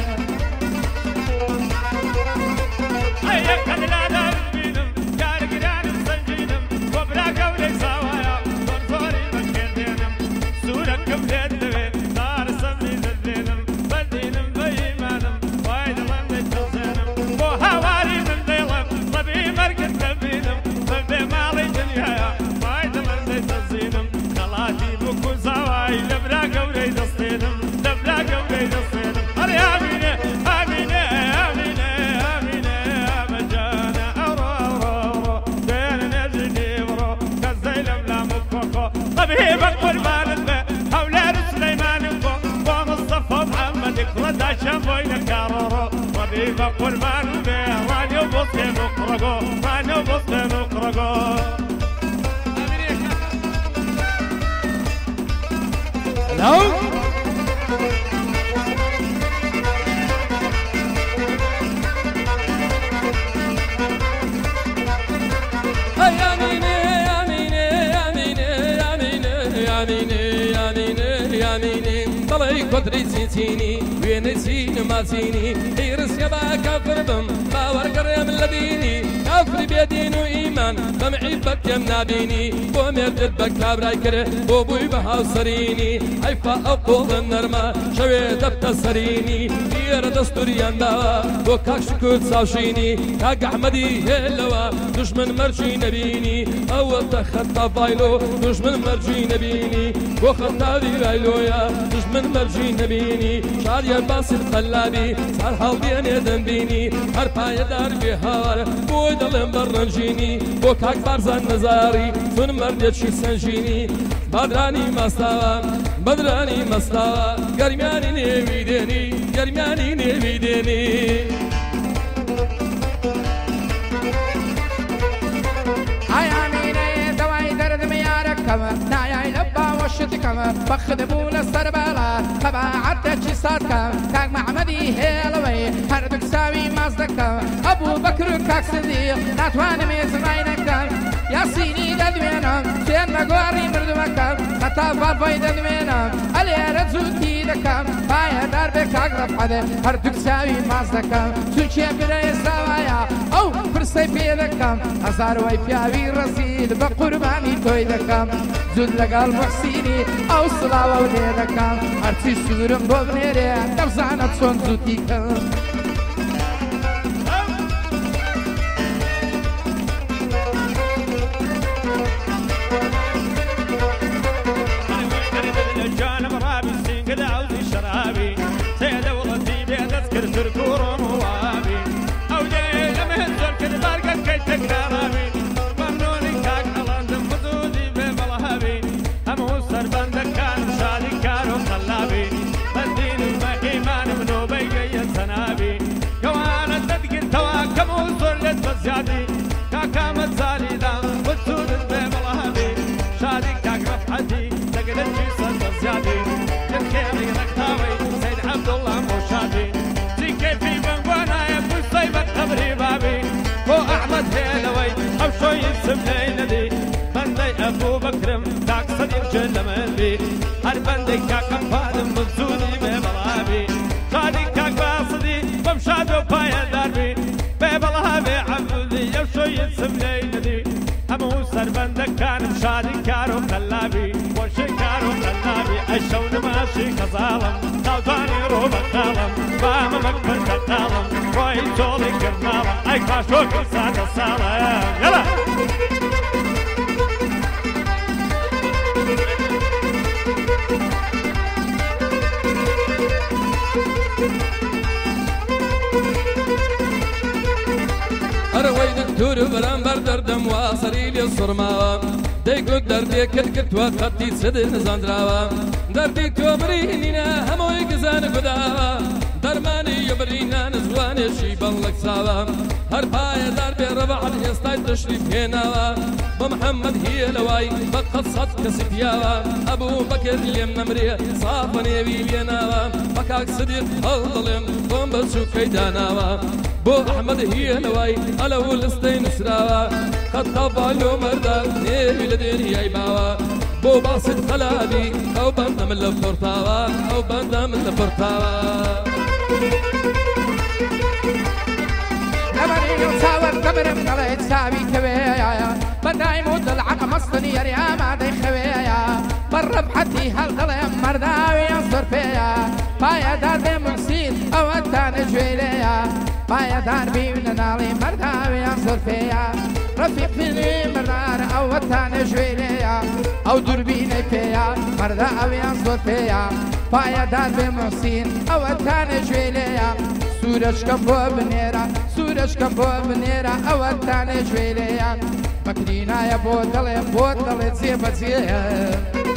هيا كلا داربينم يا رجال سنجينم وبلا قولي سوايا صوري مكينم سوركم للدوين دار سمي ذلينم بدينم بيمانم وايد من تلزينم وهواري من ديلم طبي مركز تبينم طبي مالي دنيايا وايد من تلزينم خلاتي بكو زواي لبلا قولي دستينم لبلا قولي دستينم هري آمينة آمينة آمينة آمينة يا مجانا أورو أورو أورو دين نجدي برو كالزيلم لا مكوكو طبيبك قربان البيت أولاد سليمان الفو ومصطفى محمد ردا شافوين كارورو طبيبك قربان البيت رانيو بوسكي مقرقو رانيو بوسكي مقرقو Hello? يميني يميني يميني يميني يميني طلعي كدري سيتيني وين سين ما سيني يرس يبا كافر بم باور قريم لديني كافر بيدين وإيمان بمعيبك يمنا بيني بوميت بك كابراي كره بوبوي بها سريني حيفا أقول النرمة شويت بتسريني ير دستوريان داوا وكاك شكوت ساوشيني كاك أحمدي هلوا دشمن مرجي نبيني أول تخطى بايلو دشمن مرجي نبيني وخطى دي بايلويا دشمن مرجي نبيني شعر يا باسل قلابي صار حال ديني دنبيني هربا يدار بهار بوي دلم برنجيني وكاك بارزان نزاري سن مردت شي سنجيني بدراني مستوى بدراني مستوى قرمياني نبيدني قرمياني نبيدني نايا لبا وشتكم بخدمون السربالة خبا عدت صادكم كاك معمدي هيلوي هردك ساوي مازدكم أبو بكر كاك صديق ناتوان ميزمينكم يا سيني ددوينم سين مقواري مردمكم خطا فالفاي ددوينم ألي رزوتي دكم بايا دار بكاك رفحده هردك ساوي مازدكم سوچي بري سوايا أو فرسي بيدكم هزار وي بياوي رسيد بقرباني توي دكم زود لقال محسيني أو صلاة وليدكم هرسي سورم بوبنيري دفزانت صون زوتيكم زيادي كاكا متزالي ذا وتسود البيب الهبي شادي كاك رفعتي تقدر تجيسن زيادي للكيمي ركتاوي سيد عبد الله موشادي زي كيفي بنقوانا يبو الصيبة قبري بابي هو أحمد هيلوي أو شوي يسمني ندي بندي أبو بكرم داك صديق جل منبي هر بندي كاكا فادم منزودي بيب الهبي شادي كاك باصدي بمشادو بايا داربي بيب الهبي عبودي يو شوي يسمني ندي همو سربندك كان مشادي كارو قلابي وشي كارو قلابي الشون ماشي كظالم ناوتاني روبا قالم باما مكبر كتالم روي تولي كرنالم اي كاشو كرسان السالم يلا أروي دكتور برامبر دردم واصري لي الصرما ديكو دردي كتكت وقتي سدن زندراوا دردي توبرينينا همو يقزان قداوا درماني يبرينا نزواني شيبان لك ساوا هر بايا دربي ربع الهستاي تشريف هناوا بمحمد هي لواي بقصد صد كسيتياوا أبو بكر اليم نمري صافني بيبيناوا بكاك صديق هالظلم قوم بسو كيداناوا بو أحمد هي لواي ألو لستين سراوا خطاب علو مردا نيبي لديني أيباوا بو باسد خلابي أو بندا من الفرطاوا أو بندا من الفرطاوا لمن يتصور كبر من الله يتساوي كبايا بدا يموت العقا مصطني يا رياما دي خويا برب حتي هالغلام مرداوي ينصر فيا بايا دار بمحسين أو التاني جويليا بايا دار بيبن نالي مرداوي ينصر فيا رفيق فيني مردار أو التاني جويليا أو دربيني فيا مرداوي ينصر فيا بايا دار بمحسين أو التاني جويليا سورج كبو بنيرا سورج كبو بنيرا أو التاني جويليا مكرينا يا بوتل بوتل زيبا زيبا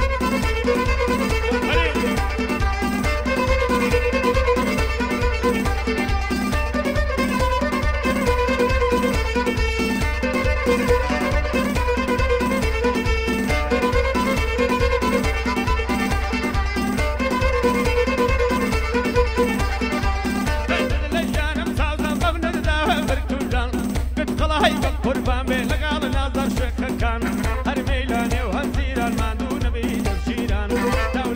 قربان بي لقال ناظر شككان هر ميلاني وهنزيران ما دون بيد الشيران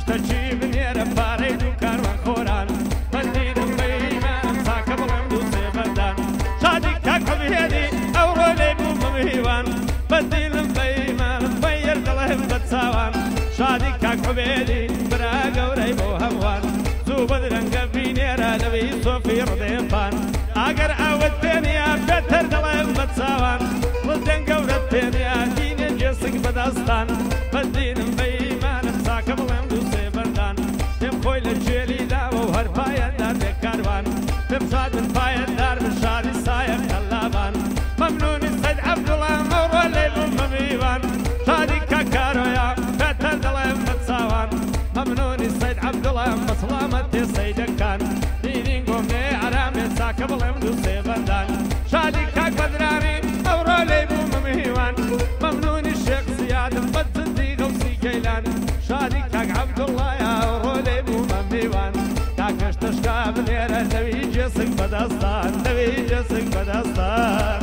نیشتە چی بنێرە پارەی دوو کاروان خۆران بەندینم بەیمانم چاکە بڵێم دوو سێبەندان شادی کاکە بهێنی ئەوڕۆ لێ بوو بمهیوان بەندینم بەیمانم بەیر دڵێم بە چاوان شادی کاکە بهێنی برا گەورەی بۆ هەموان زوو بەدرەنگە بینێرە لەوەی سۆفی ڕدێپان ئەگەر ئەوت پێنیا بێتەر دڵێم بە چاوان ڕدەن گەورەت پێنیا دینێ جێسک بەدەستان بەندینم بەیمانم چاکە بڵێم دوو سێبەندان پێم خۆی لە جێلی داوە و هەر پایەندار بێ کاروان پێم شاد من پایەندار من شاری سایە قەلابان مەمنونی سەید عەبدوڵڵا ئەوڕۆ لێ بووم بەمیوان شادی کاکارۆیە بێتەر دڵێم بە چاوان مەمنونی سەید عەبدوڵڵا بە سڵامەت تێ سەیدەکان دینین گۆمنێ ئارامێ چاکە بڵێم دوو سێبەندان شادی کاک بەدرانی ئەوڕۆ لێ بووم بەمیوان مەمنونی شێخ زیادم بە جندی غەوسی گەیلان شادی کاک عەبدوڵڵایە ئەوڕۆ لێ بووم بەمیوان کاکەشتەشکا بنێرە لەوی جێسک بەدەستان لەوی جێسک بەدەستان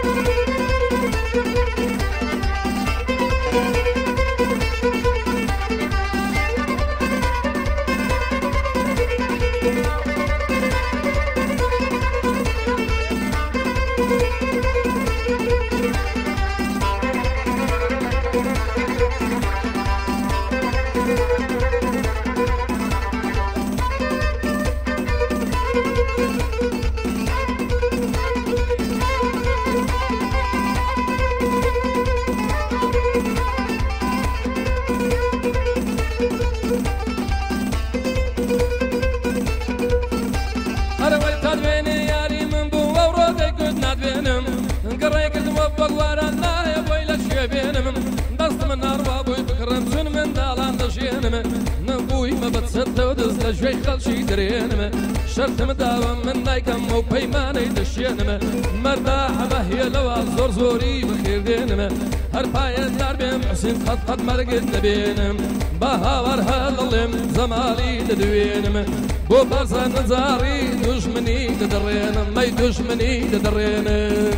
شوي خلشي درينمه شرط مداوم من نايكم و بيماني دشينمه مرتاح بهي لو زور زوري بخير دينمه هر باين دار بهم حسين خط خط مرقد نبينم بهاور هاللم زمالي تدوينمه بو برزا نزاري دشمني تدرينم ما دشمني تدرينم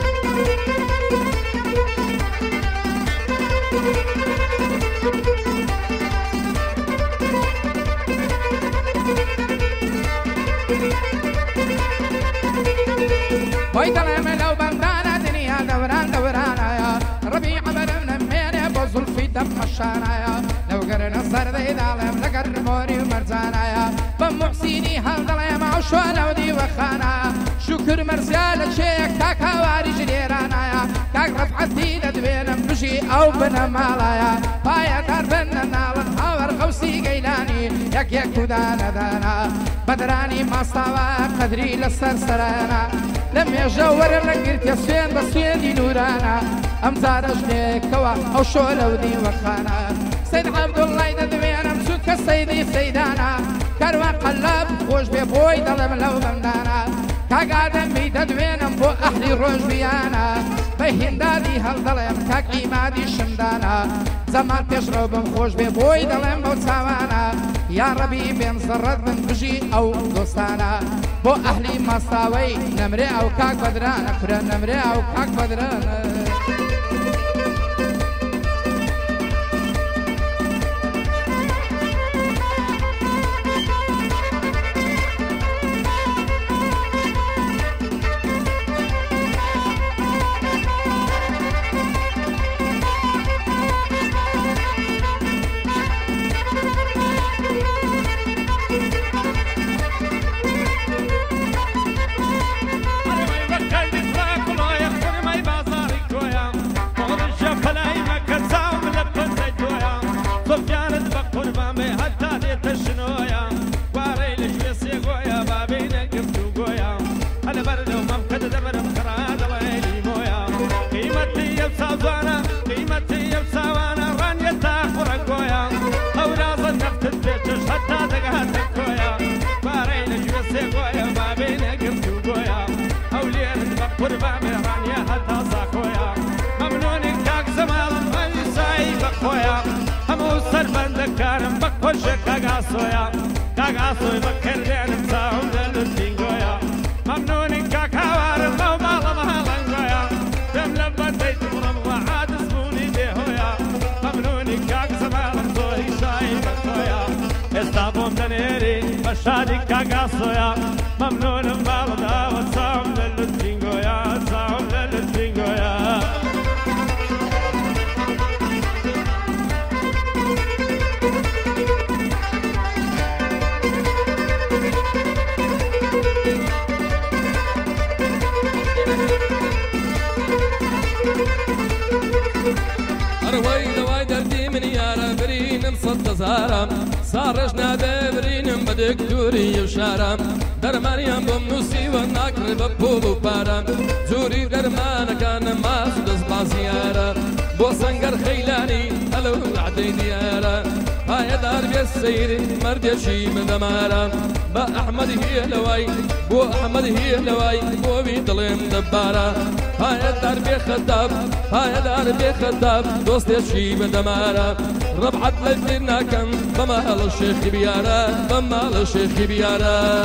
ويتلم لو بندانا دنيا دوران دورانا يا ربيع برمنا ميني بوزل في دم حشانا يا لو قرنا صار ذي دالم لقر موري ومرزانا يا بمحسيني هالدلي مع شوانا ودي وخانا شكر مرزالة شيك كاكا واري جديرانا يا كاك رفعتي لدبينا مشي او بنا مالا يا بايا داربنا نالن هاور غوسي قيلاني يك يك ودانا دانا بدراني ما استوى قدري لسر سرانا لم يجور لقيت يسين بسيدي نورانا امزار اجنيك كوا او شولة ودي وخانا سيد عبدالله يدوينا مسوك السيدي سيدانا كروا قلب خوش ببوي ظلم لو بمدانا كاك آدم بيدوينا بو احلي روش بيانا بهين دادي هالظلم كاك عمادي شمدانا زمان تشربم خوش ببوي ظلم بو تساوانا يا ربي بين زرد من بجي او دوستانا بو اهلي مصاوي نمري او كاك بدرانا كرا نمري او كاك بدرانا كارم بكوش كاغاسويا كاغاسوي بكردين مساهم دلتينغويا ممنون كاكاوار لو مالا مهالنغويا دم لبن بيت مرم وعاد سبوني بيهويا ممنون كاك زمالم زوي شاي بكويا شادي كاقاصويا ممنون بالدا وصام للتينغويا صام للتينغويا أروي دواي دردي من يارا برين مصد زارم صارجنا دبرين بدكتوري وشارم درمانيان بمنوسي وناكر ببوبو بارم زوري درمان كان ما سدس بازيارا بو سنگر خيلاني ألو عدي ديارا هاي دار بالسير مرد شيم دمارا با أحمد هي لواي بو أحمد هي لواي بو بيطلين دبارا هاي دار بخداب هاي دار بخداب دوست شيم دمارا ربعت لفرنا كم بمال الشيخ بيارا بمال الشيخ بيارا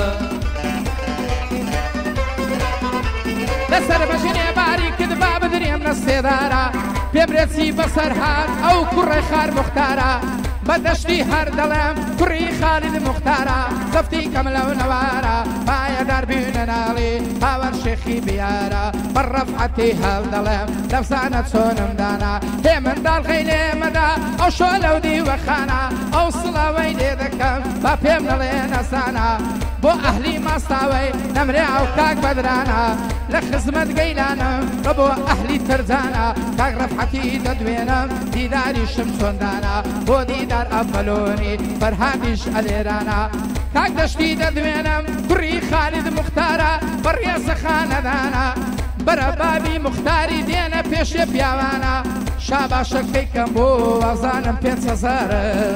لسر بجني باري كذبا بدري من الصدارة بيمرتي بصرها أو كري خار مختارة بدشتي هر دلم كري خالد مختارة زفتي كملة ونوارة بايا دربين نالي هاور شيخي بيارة بالرفعتي هل دلم نفسانة سونم دانا هي من دار خيلي مدى أو شولو دي وخانا أو صلا ويدي ذكم بابيم نلينا سانا بو أهلي ما استوي نمري عوكاك بدرانا لخزمت قيلانا ربو أهلي ترزانا كاك رفحتي تدوينا ديداري شمسون دانا بو ديدار أفلوني فرهاديش أليرانا كاك دشتي تدوينا كري خالد مختارا برياس خانة دانا برا بابي مختاري دينا بيش بيوانا شابا شكي كمبو وزانم بيت سزار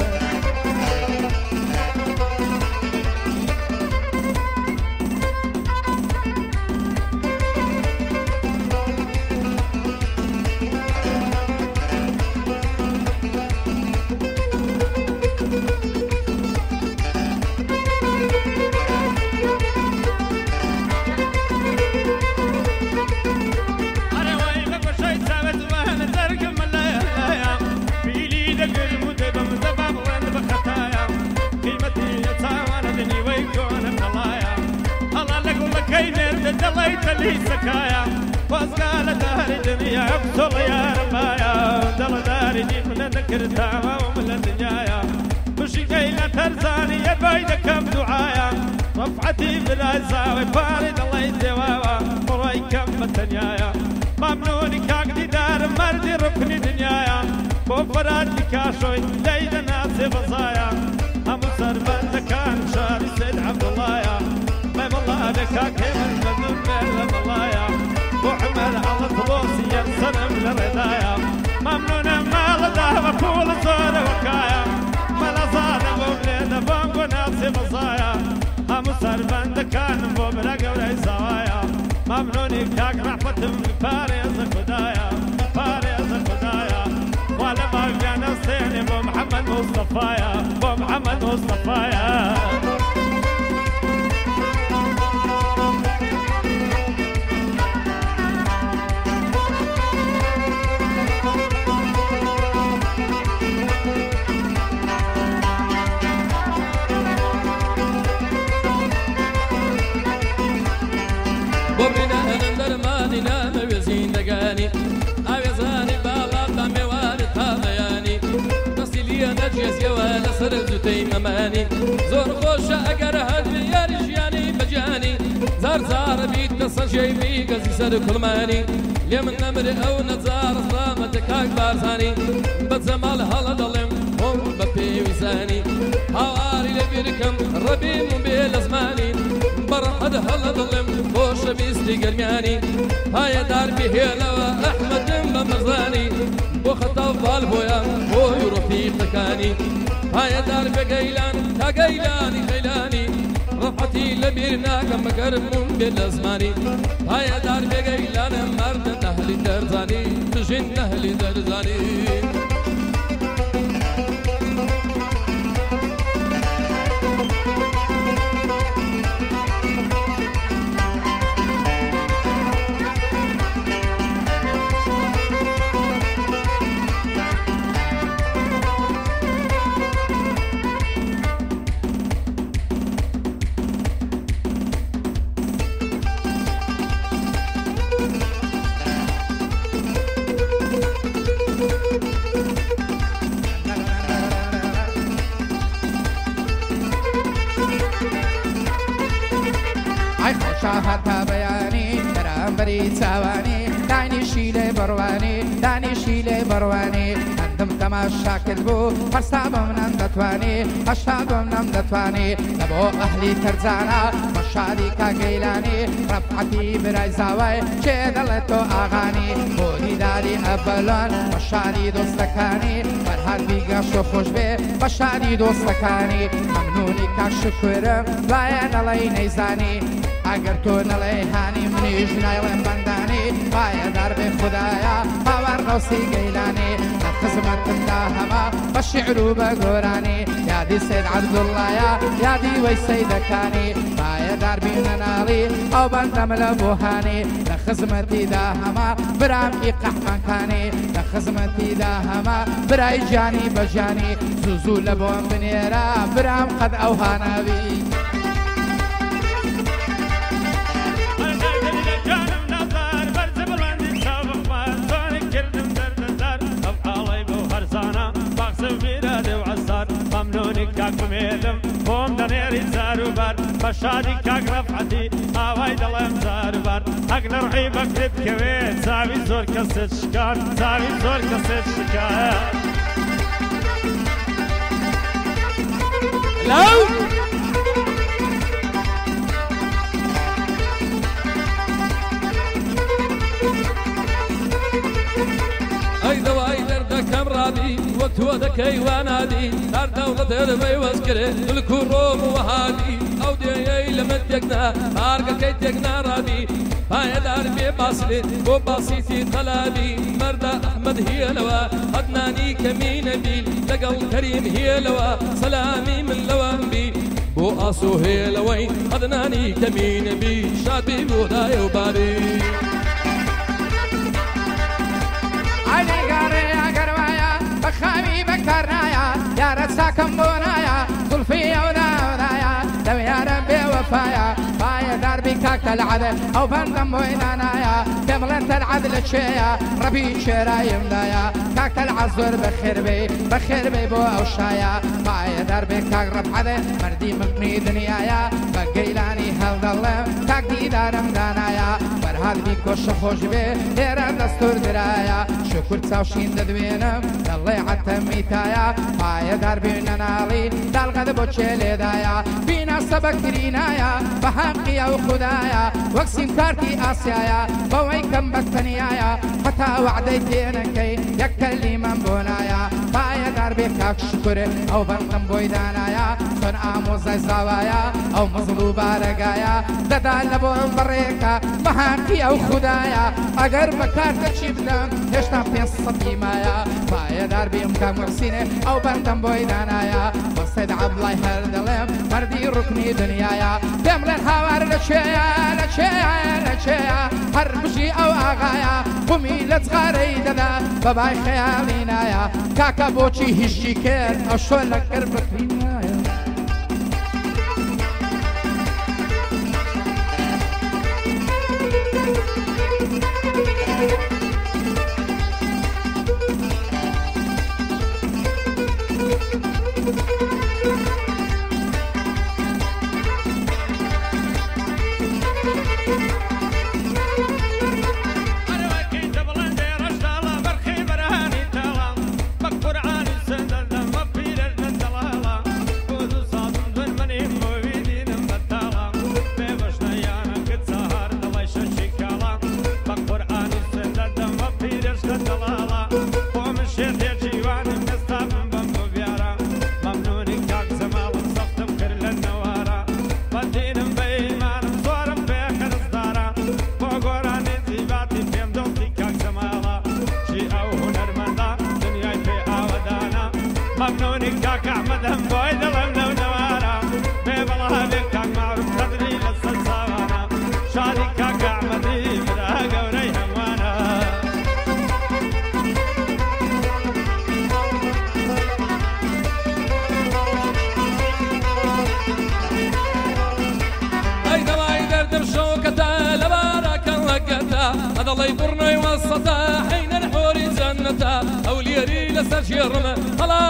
لي سكايا واسقال دار الدنيا ابصر يا ربايا دل دار دي من ذكرتها ومن الدنيا مش قيلة ترزاني يا بيدك بدعايا رفعتي بالعزاوي فارد الله يدواوا مروي كم الدنيا ممنوني كاقدي دار مردي ركن دنيايا بوفرات كاشوي ليد ناس بصايا هم سربان كان شاري سيد عبد الله يا ما والله لك كيف المذنب بلا الله يا وعمل على طلوسي يا سلام للردايا ممنون ما لده وطول صور وكايا ما لصاد بوبلين بانقو ناس بصايا هم سربان كان بوبرق ولي سوايا ممنوني كاك رحمة فاريز خدايا فاريز خدايا ولا ما كان الصيني بو محمد مصطفايا بو محمد مصطفايا بوبنا هندر مالنا موزين دقاني أوزاني بالا بموالي طاغياني نصيلي نجيس يوالا سرزتي مماني زور خوش أقر هدري يا رجياني بجاني زار زار بيت تصل شي في قزي سر كلماني لمن نمر أو نزار صامتك أكبر ثاني بزمال هلا ضلم هم ببي وساني هواري لبيركم ربي مبيل أزماني برحد هلا ضلم خوش بيستي قرمياني هاي دار بهيلا وأحمد بمرزاني وخطف البويا بوي رفيق كاني هاي دار بقيلان تا قيلاني قيلاني رفعتي لبيرنا كم قرمون بالأزماني هاي دار بقيلان مرد أهلي درزاني تجن أهلي درزاني ئای خۆشا هەتا بەیانی بەرامبەری چاوانی دانیشی لێ بڕوانی دانیشی لێ بڕوانی هەندم تەماشا کرد بوو هەستا بۆم نەم دەتوانی هەشتا بۆم نەم دەتوانی لە بۆ ئەهلی تەرجانە بەشاری کاگەیلانی ڕەفعەتی برای زاوای چێ دەڵێت تۆ ئاغانی بۆ دیداری ئەڤەلۆن بەشاری دۆستەکانی بەرهەربی گەشت و خۆش بێ بەشاری دۆستەکانی مەمنونی کاک شکوێرم وایە نەڵێی نەیزانی ئەگەر تۆ نەڵێ هانی منیش نایڵێم بەندانی پایەدار بێ خودایە باوەڕ غەوسی گەیلانی لە خزمەتمدا هەما بە شیعر و بە گۆرانی یادی سید عەبدوڵڵایە یادی وەی سەیدەکانی پایەدار بی نەناڵی ئەو بەندەم لە بۆهانی لە خزمەتیدا هەما برام ئی قەحمەکانی لە خزمەتیدا هەما برای جانی بەجانی زوو زوو لە بۆم بنێرە برام قەد ئەو هاناوی ممنونی کاک بمێدم بۆم دەنێری زاروبار بەشادی کاک ڕەفعەتی ئاوای دەڵێم زاروبار ئەک لە ڕحی بەکرێت کەوێت چاوی زۆر کەسێت شکار چاوی زۆر کەسێت شکار لەو ئەی دەوای دەردەکەم ڕابی وەک تۆ دەکەی وانادی هەر دەوڵەت دەبەی وەزکرێت دڵک و ڕۆم و وەهابی ئەو دێیەی لەمە تێکنا هارگەکەی تێک ناڕابی پایەدار بێ باسلێت بۆ باسیتی قەلابی مەردە ئەحمەد هێلەوە عەدنانی کەمینەبی لەگەڵ کەریم هێلەوە سەلامی من لەوەمبی بۆ ئاسۆ هێلەوەی عەدنانی کەمینەبی شادبی بۆ دایە و باری بخاوی بەکار نایە یارە چاکەم بۆ نایە زولفی ئەو ناودایە دەو یارە بێوەفایە پایەدار بی کاک تەلعەدە ئەو بەندەم بۆی نانایە پێم بڵێن تەلعەد لە کوێیە ڕەبی شێرایمدایە کاک تەلعەد زۆر بەخێر بێ بەخێر بێ بۆ ئەو شایە پایەدار بێ کاک ڕەفعەدە مەردی مقنی دنیایە بە گەیلانی هەڵدەڵێم کاک دیدارم دانایە بەرهادبی کۆشە خۆش بێ لێرە دەستور درایە شکر چاوشین دەدوێنم دەڵێ عەتەمیتایە پایەدار بێ نەناڵی داڵغەدە بۆ چێ لێدایە بینا سەبەکترینایە بە حەقی ئەو خودایە وەک سیمکارتی ئاسیایە بەوەی کەم بەکتەنیایە هەتا وعدەی تێنەکەی یەک کەلیمەم بۆ نایە پایەدار بێ کاک شکر ئەو بەندەم بۆی دانایە چۆن ئامۆزای زاوایە ئەو مەزڵ و بارەگایە دەدا لە بۆم بەڕێکە بە حەقی ئەو خودایە ئەگەر بەکارتە چی بدەم هێشتا پێنج سەدی مایە پایەدار بێم کاک موحسینێ ئەو بەندەم بۆی دانایە بە سەید عەبدوڵڵای هەر دەڵێم مەردی ڕوکنی دنیایە پێم بڵێن هاوار لە کوێیە لە کوێیە لە کوێیە هەر بژی ئەو ئاغایە قومی لە جغارەی دەدا بەبای خەیاڵی نایە کاکە بۆچی هیچی کرد ئەو شۆ لە کرد بکرین نایە هذا يبرني وسطا حين الحور جنتا أوليري لسجيرنا هلاني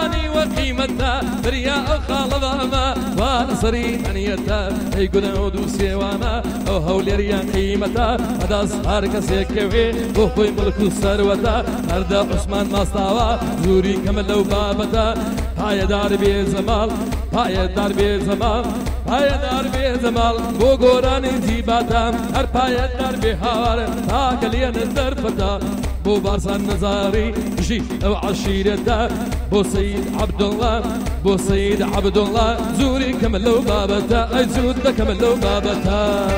قيمتها بريا أو خالضاما ونصري أنيتها أي قنود وسيواما أو هولي ريا قيمتها هذا صار كسيكوي وخوي ملك الثروة أردا عثمان مصطفى زوري كمل لو بابتا هاي دار بي زمال هاي دار بي زمال هاي دار بي زمال بو قراني زيباتا هر هاي دار بي هار هاكلين الدرفتا بو بارسان نزاري جي او عشيرتا بو سيد عبد الله بو سيد عبد الله زوري كمل لو بابتا اي زود كمل لو بابتا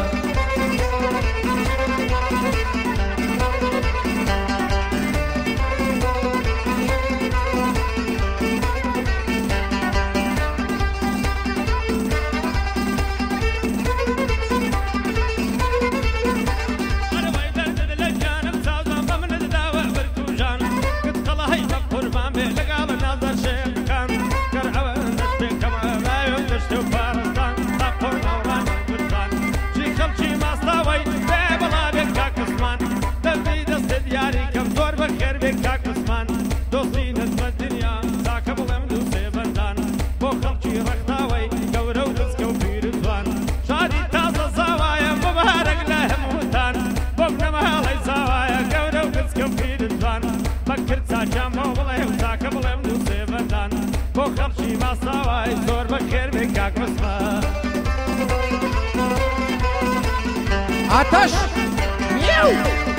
آتش میو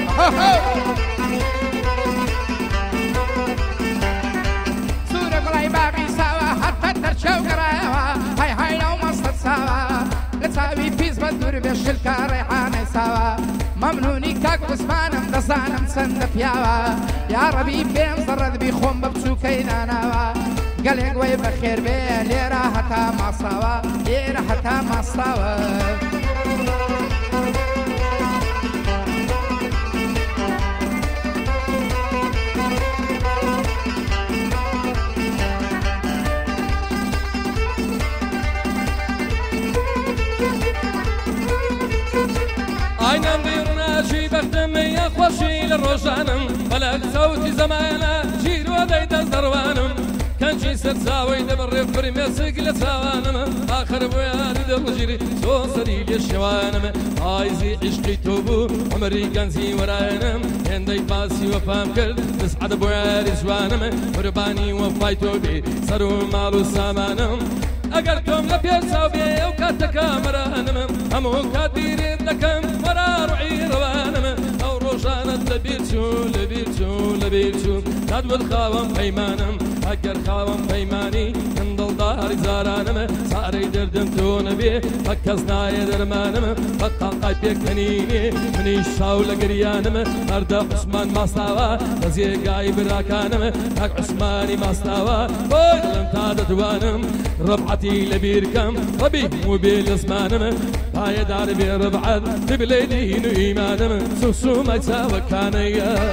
سورة قلعي بابي سوا حتى ترشو قراوا هاي هاي لو مصد سوا لتساوي بيز بدور بالشلكة ريحانة سوا ممنوني كاك بسمانم دزانم سند بياوا يا ربي بين زرد بيخوم ببسو كيناناوا قلق وي بخير بي ليرا حتى ما صوا ليرا حتى ما صوا عينم غيرنا شي بختم يا خوشي للروشانم بلك صوتي زمانا جير وديد الزروانم كان شي ستساوي دبر فري مسك لسوانم اخر بويا دلجري سو سريل الشوانم عايزي عشقي توبو عمري كنزي وراينم هندي باسي وفام كرد نسعد بويا رزوانم قرباني وفايتو بي صاروا مالو سامانم اگر كم لبيساو بي وكاتك مرانم همو كاتيرين لكم ورا رعي روانم او روشانت لبيتشو لبيتشو لبيتشو تدود خاوم بيمانم اگر خاوم بيماني اندل داري زارانم صاري دردم تون بي فكزنا يدرمانم فقاقاي بيكنيني مني شاول قريانم اردا عثمان ماستاوا رزي قاي براكانم اك عثماني ماستاوا ويلم تادتوانم ربعتي لبيركم ربي مو بالاسمانم هاي دار بي ربعت ببليدين وإيمانم سوسو ما يتساوى كانيا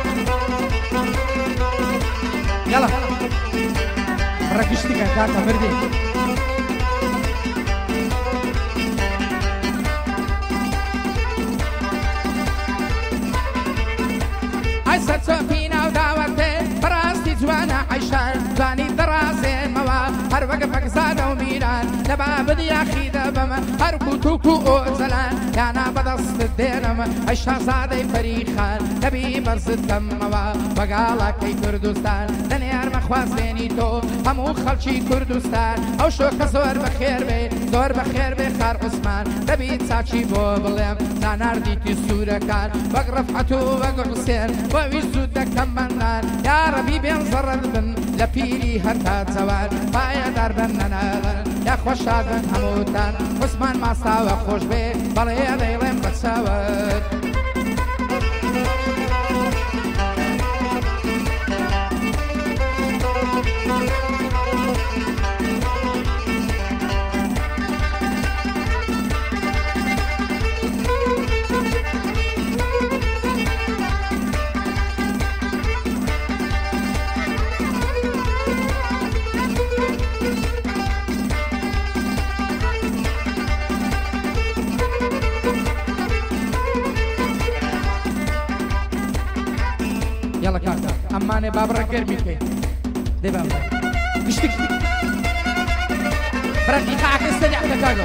يلا ركشتك كاكا مردي عيسى فينا ودعوتي براستي جوانا عيشان جواني دراسين موا هر وقفك زادة وميلان لبا بدي أخي دبما هر كوتوكو أوزلان يانا بدست الدينم عيشا زادة فريخان نبي برز الدم موا وقالا كي كردستان دنيار مخوازيني تو همو خلشي كردستان أو شوك زور بخير بي زور بخير بي خار عثمان نبي تساچي بو بليم زانار ديتي سورة كان وقرف حتو وقر حسين ويزود كمنان يا ربي بين زرد بن لبيري هرتا زوال بايا دار بننا يا خوشاقن هموتان عثمان ما ساوى خوش بي بلي ديلم بتساوى يلا كاكا أماني باب ركر بيكي دي باب گشتك برقي قاعك استدع تكاغو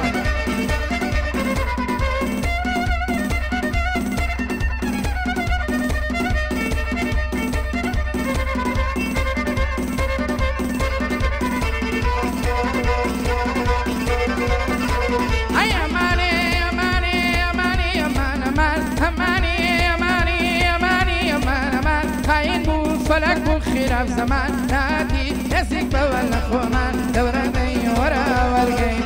فلك بخلاف زمان نادي يسيك بولا خومان دوراني ورا ورقين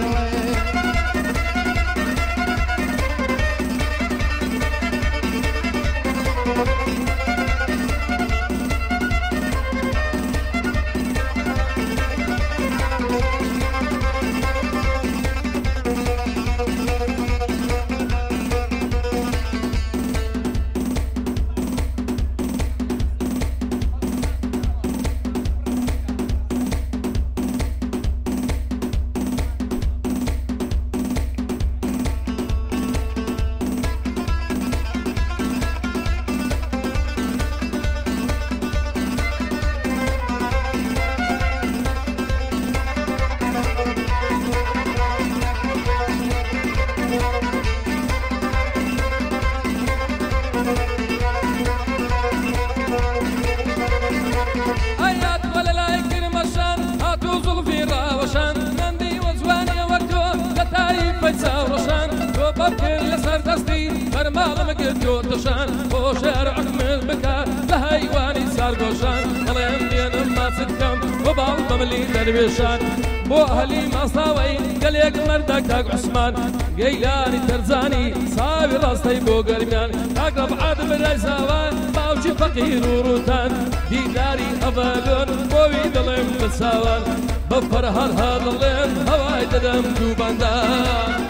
دوشان بو شارع من بكا لهيواني صار قوشان طلعن دينا ما صدكم وبالضم لي درويشان بو اهلي ما صاوي قال ياك مردك تاق عثمان قيلاني ترزاني صاوي راستي بو قرميان اقرب عاد بالرزاوان باوشي فقير وروتان ديداري افاقون بوي ظلم بساوان بفر هر هذا الليل هواي ددم دوباندان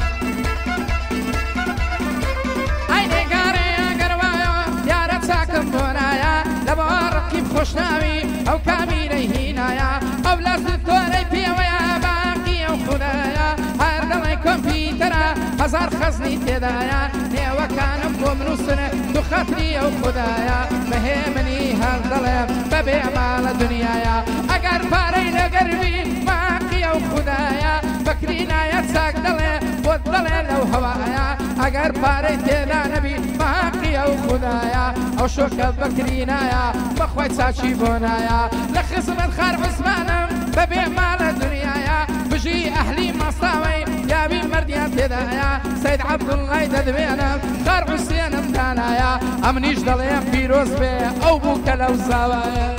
بونايا لبار كيف خوشناوي او كاميري هينايا او لازدتوري بيويا باقي او خدايا هر دلي كمبيوترا هزار خزني تدايا نيوا كانم بومنوسنه دو خطري او خدايا مهمني هر دلي ببيع مال دنيايا اگر باري لقربي باقي او خدايا فكرينا يتساق دلي والدلي لو هوايا اگر باري تدا نبي باقي او خدايا او شوكة بكرينايا بخوي تساشي بونايا لخصم الخار عثمانم ببيع مال الدنيايا بجي اهلي مصاوي يا بي مرديان تدايا سيد عبد الله ددبينم خار حسينم دانايا امنيش ضليم فيروز بي او بوك لو زاوايا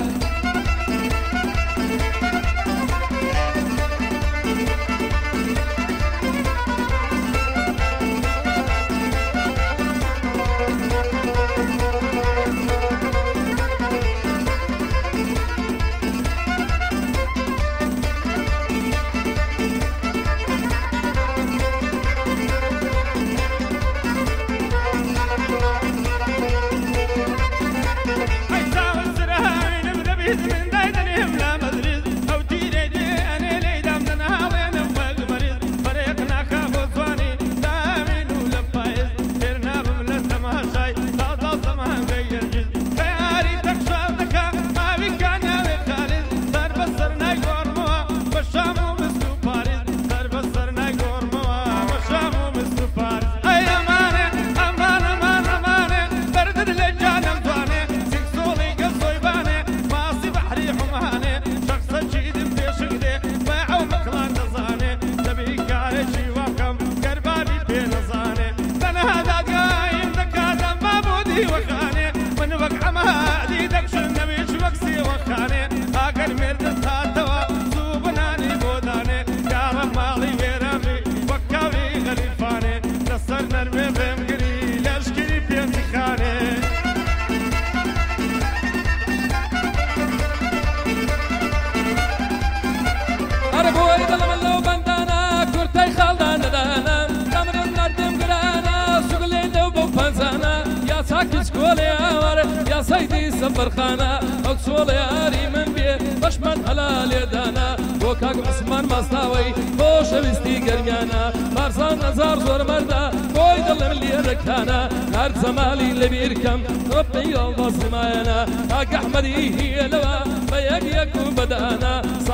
سيدي سفر خانة أقصول ياري من بيه بشمن حلال دانا وكاك عثمان مصاوي خوش بستي قرميانا بارسان نزار زور مردا بوي دل ملي ركانا هر زمالي اللي بيركم ربي الله سماينا كاك أحمدي هي لوا بيك يكو بدانا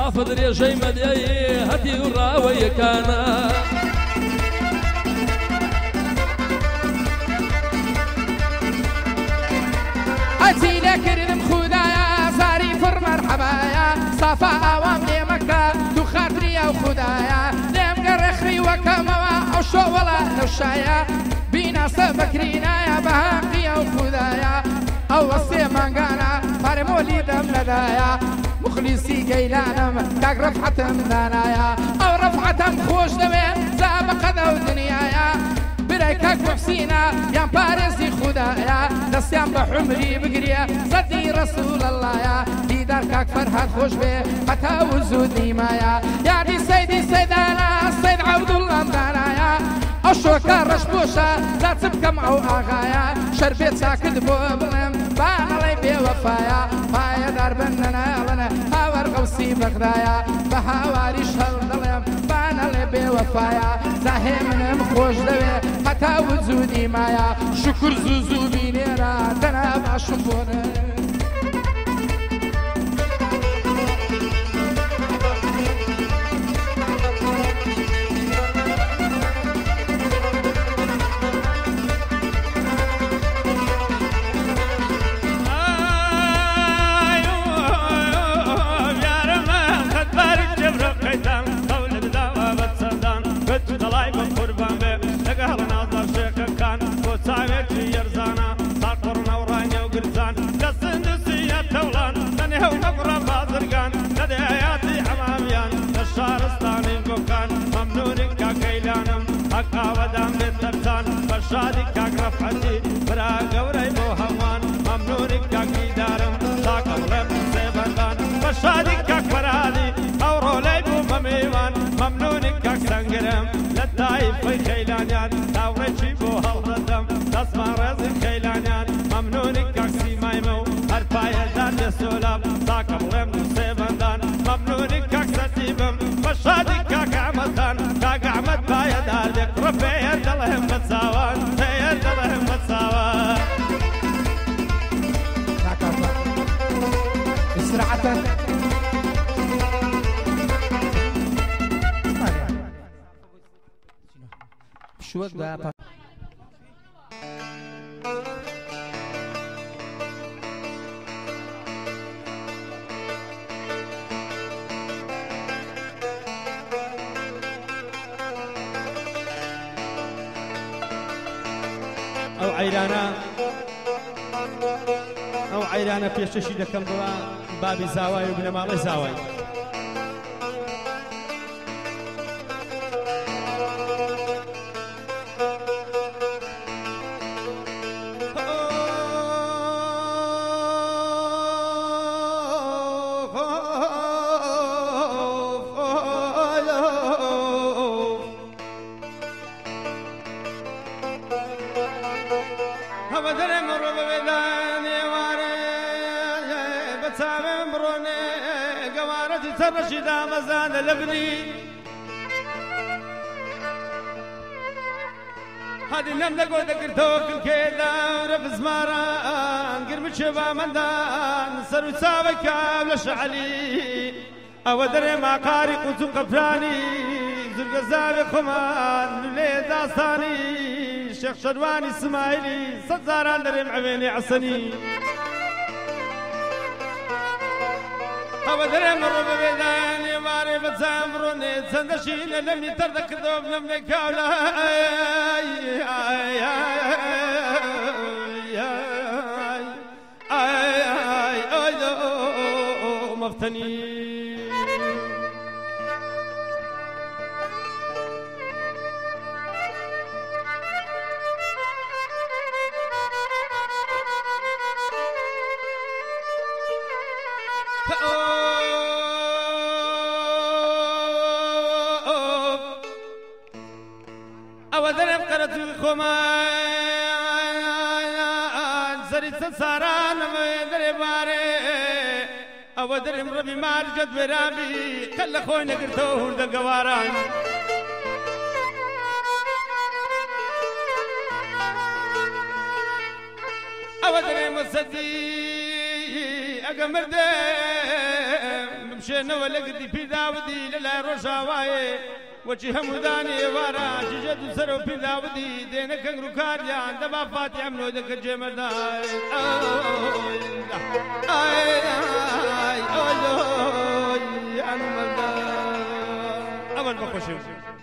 صافد ريجي مدعي هدي الراوي كان هاتي لكرم خدايا زاري فر مرحبا يا صفا اوام لي مكة تو خاطري او خدايا لم قرخري وكما او شو ولا نوشايا بينا سبكرينا يا بهاقي او خدايا او وصي مانقانا فرمولي دم ندايا مخلصي قيلانم تاق رفعة مدانايا او رفعة خوش دوي سابقة ذو دنيايا بريكاك بحسينا يا بارزي خدايا دستيان بحمري بقريا صدي رسول الله يا ديداركاك فرحات خوش بي حتى وزودني مايا يا دي سيدي سيدانا سيد عبد الله مدانايا الشوكة رشبوشة لا تبكى معو آغايا شربيت ساكد بو بلم بانا لي بي وفايا فايا دار بننا لنا هاور غوصي بغدايا بهاواري شهر دلم بانا لي بي وفايا زاهي من مخوش دوي حتى وزودي مايا شكر زوزو بينيرا دنا باشمبونا شادي كاك رفعتي برا قوري مو هوان ممنونك كاك دارم ساكم رم سيبندان بشادي كاك برادي اورو ليبو مميوان ممنونك كاك سنگرم للتايف في خيلانيان تاوري شيبو هالضدم تسمع رزق خيلانيان ممنونك كاك سيمايمو هرفاية دار يسولاب ساكم رم سيبندان ممنونك كاك ستيبم بشادي كاك عمدان كاك عمد باية داردك ربي يدلهم بتساوان إسراعة شو ده أو عيرانا أو عيرانا بيشتشي دكم بابي زاواي وبن مالي زاواي رشيدا مزاد لبني هادي نمدا قود قرتوك الكيدا ورفز ماران قرب شبا مندان سرو سابك كامل شعلي او دري ما قاري قوتو قفراني زرق زابي خمان لولي داستاني شيخ شرواني اسماعيلي صدزاران دري معبيني عسني أبدر مر ببيداني ماري بتسامروني تسندشين لم يتردك ذوب نمني كاولا مفتني أودرم قرتو خمان زريت ساران مدري باري أودرم ربي مال جد برامي كل خوي نقرتو هند القواران أودرم صدي أقمر دم بشێنەوە لە گردی پیداودی لە لای ڕۆژاوایێ وەچی هەموودانی ئێوارە جیجە دوو سەر و پیداودی دێنە کەنگ و کاریان دەبا فاتی ئەمنۆ دەکە جێمەدای ئەوەل بەخۆشی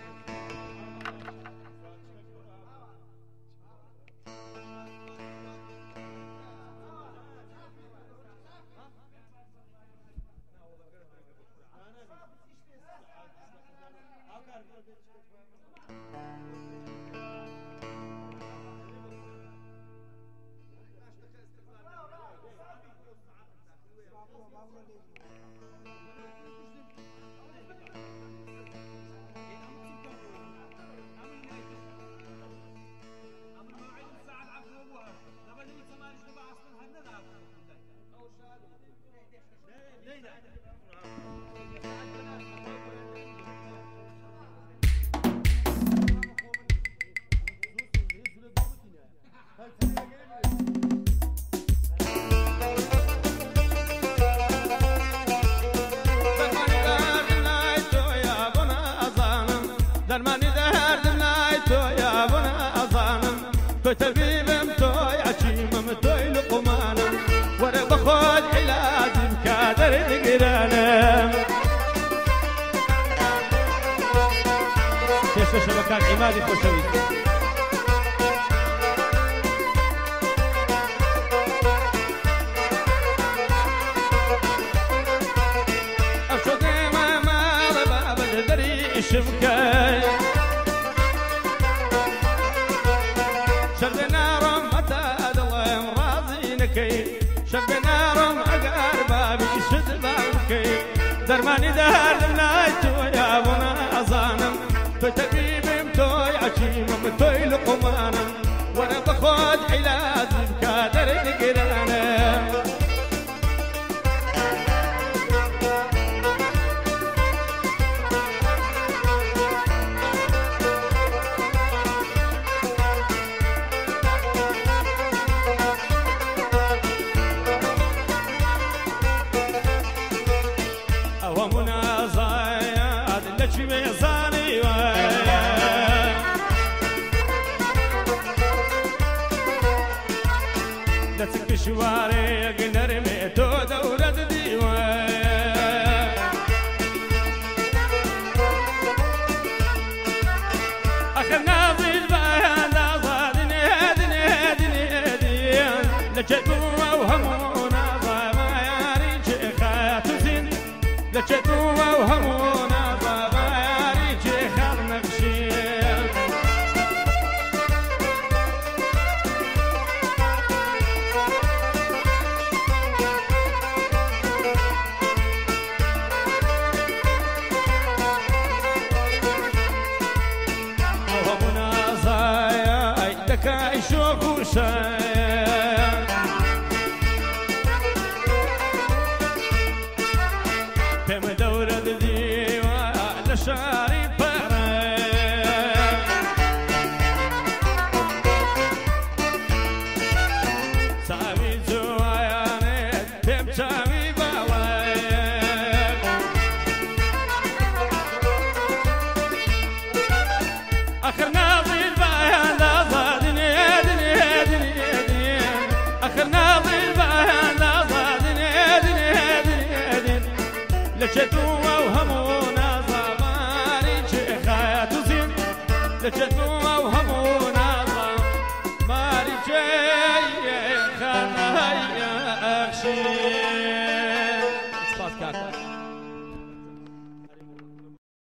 توی طبیبم توی عچیمم توی لقمانم وره بخود علاجم کادر نگرانم پێشە شەبەکان عیمادی خۆشەویست ئەوشۆ دێمە ماڵە بابە دەری ئیشم کەی شردنارم متى دڵێم ڕازی نەکەی شردنارم ئەگەر بابی شت بانکەی دەرمانی دەردم لای تۆیا بۆ نازانم توی طبیبم توی عچیمم توی لقمانم وەرە بەخۆت عیلاجم کە دەرنگرانم دەچک شوارەیەک نەرمێ تۆ دەورەت دیوە ئەخر نازیل بایان دازادنێ دنێ دنێ دیان لە چێتووە و هەموو نازابە یاری چێخات و زین لە چێتووە و هەموو نازابە یاری چێخات نەخشین دەکای شۆک و شەیان پێمە دەورە ددیوە لە شاری پەڕێن چاوی جوایانێت پێم چاوی باوەیەک ئەخر نازیل بایان لچتو و همون زمانی چه خیات و زین لچتو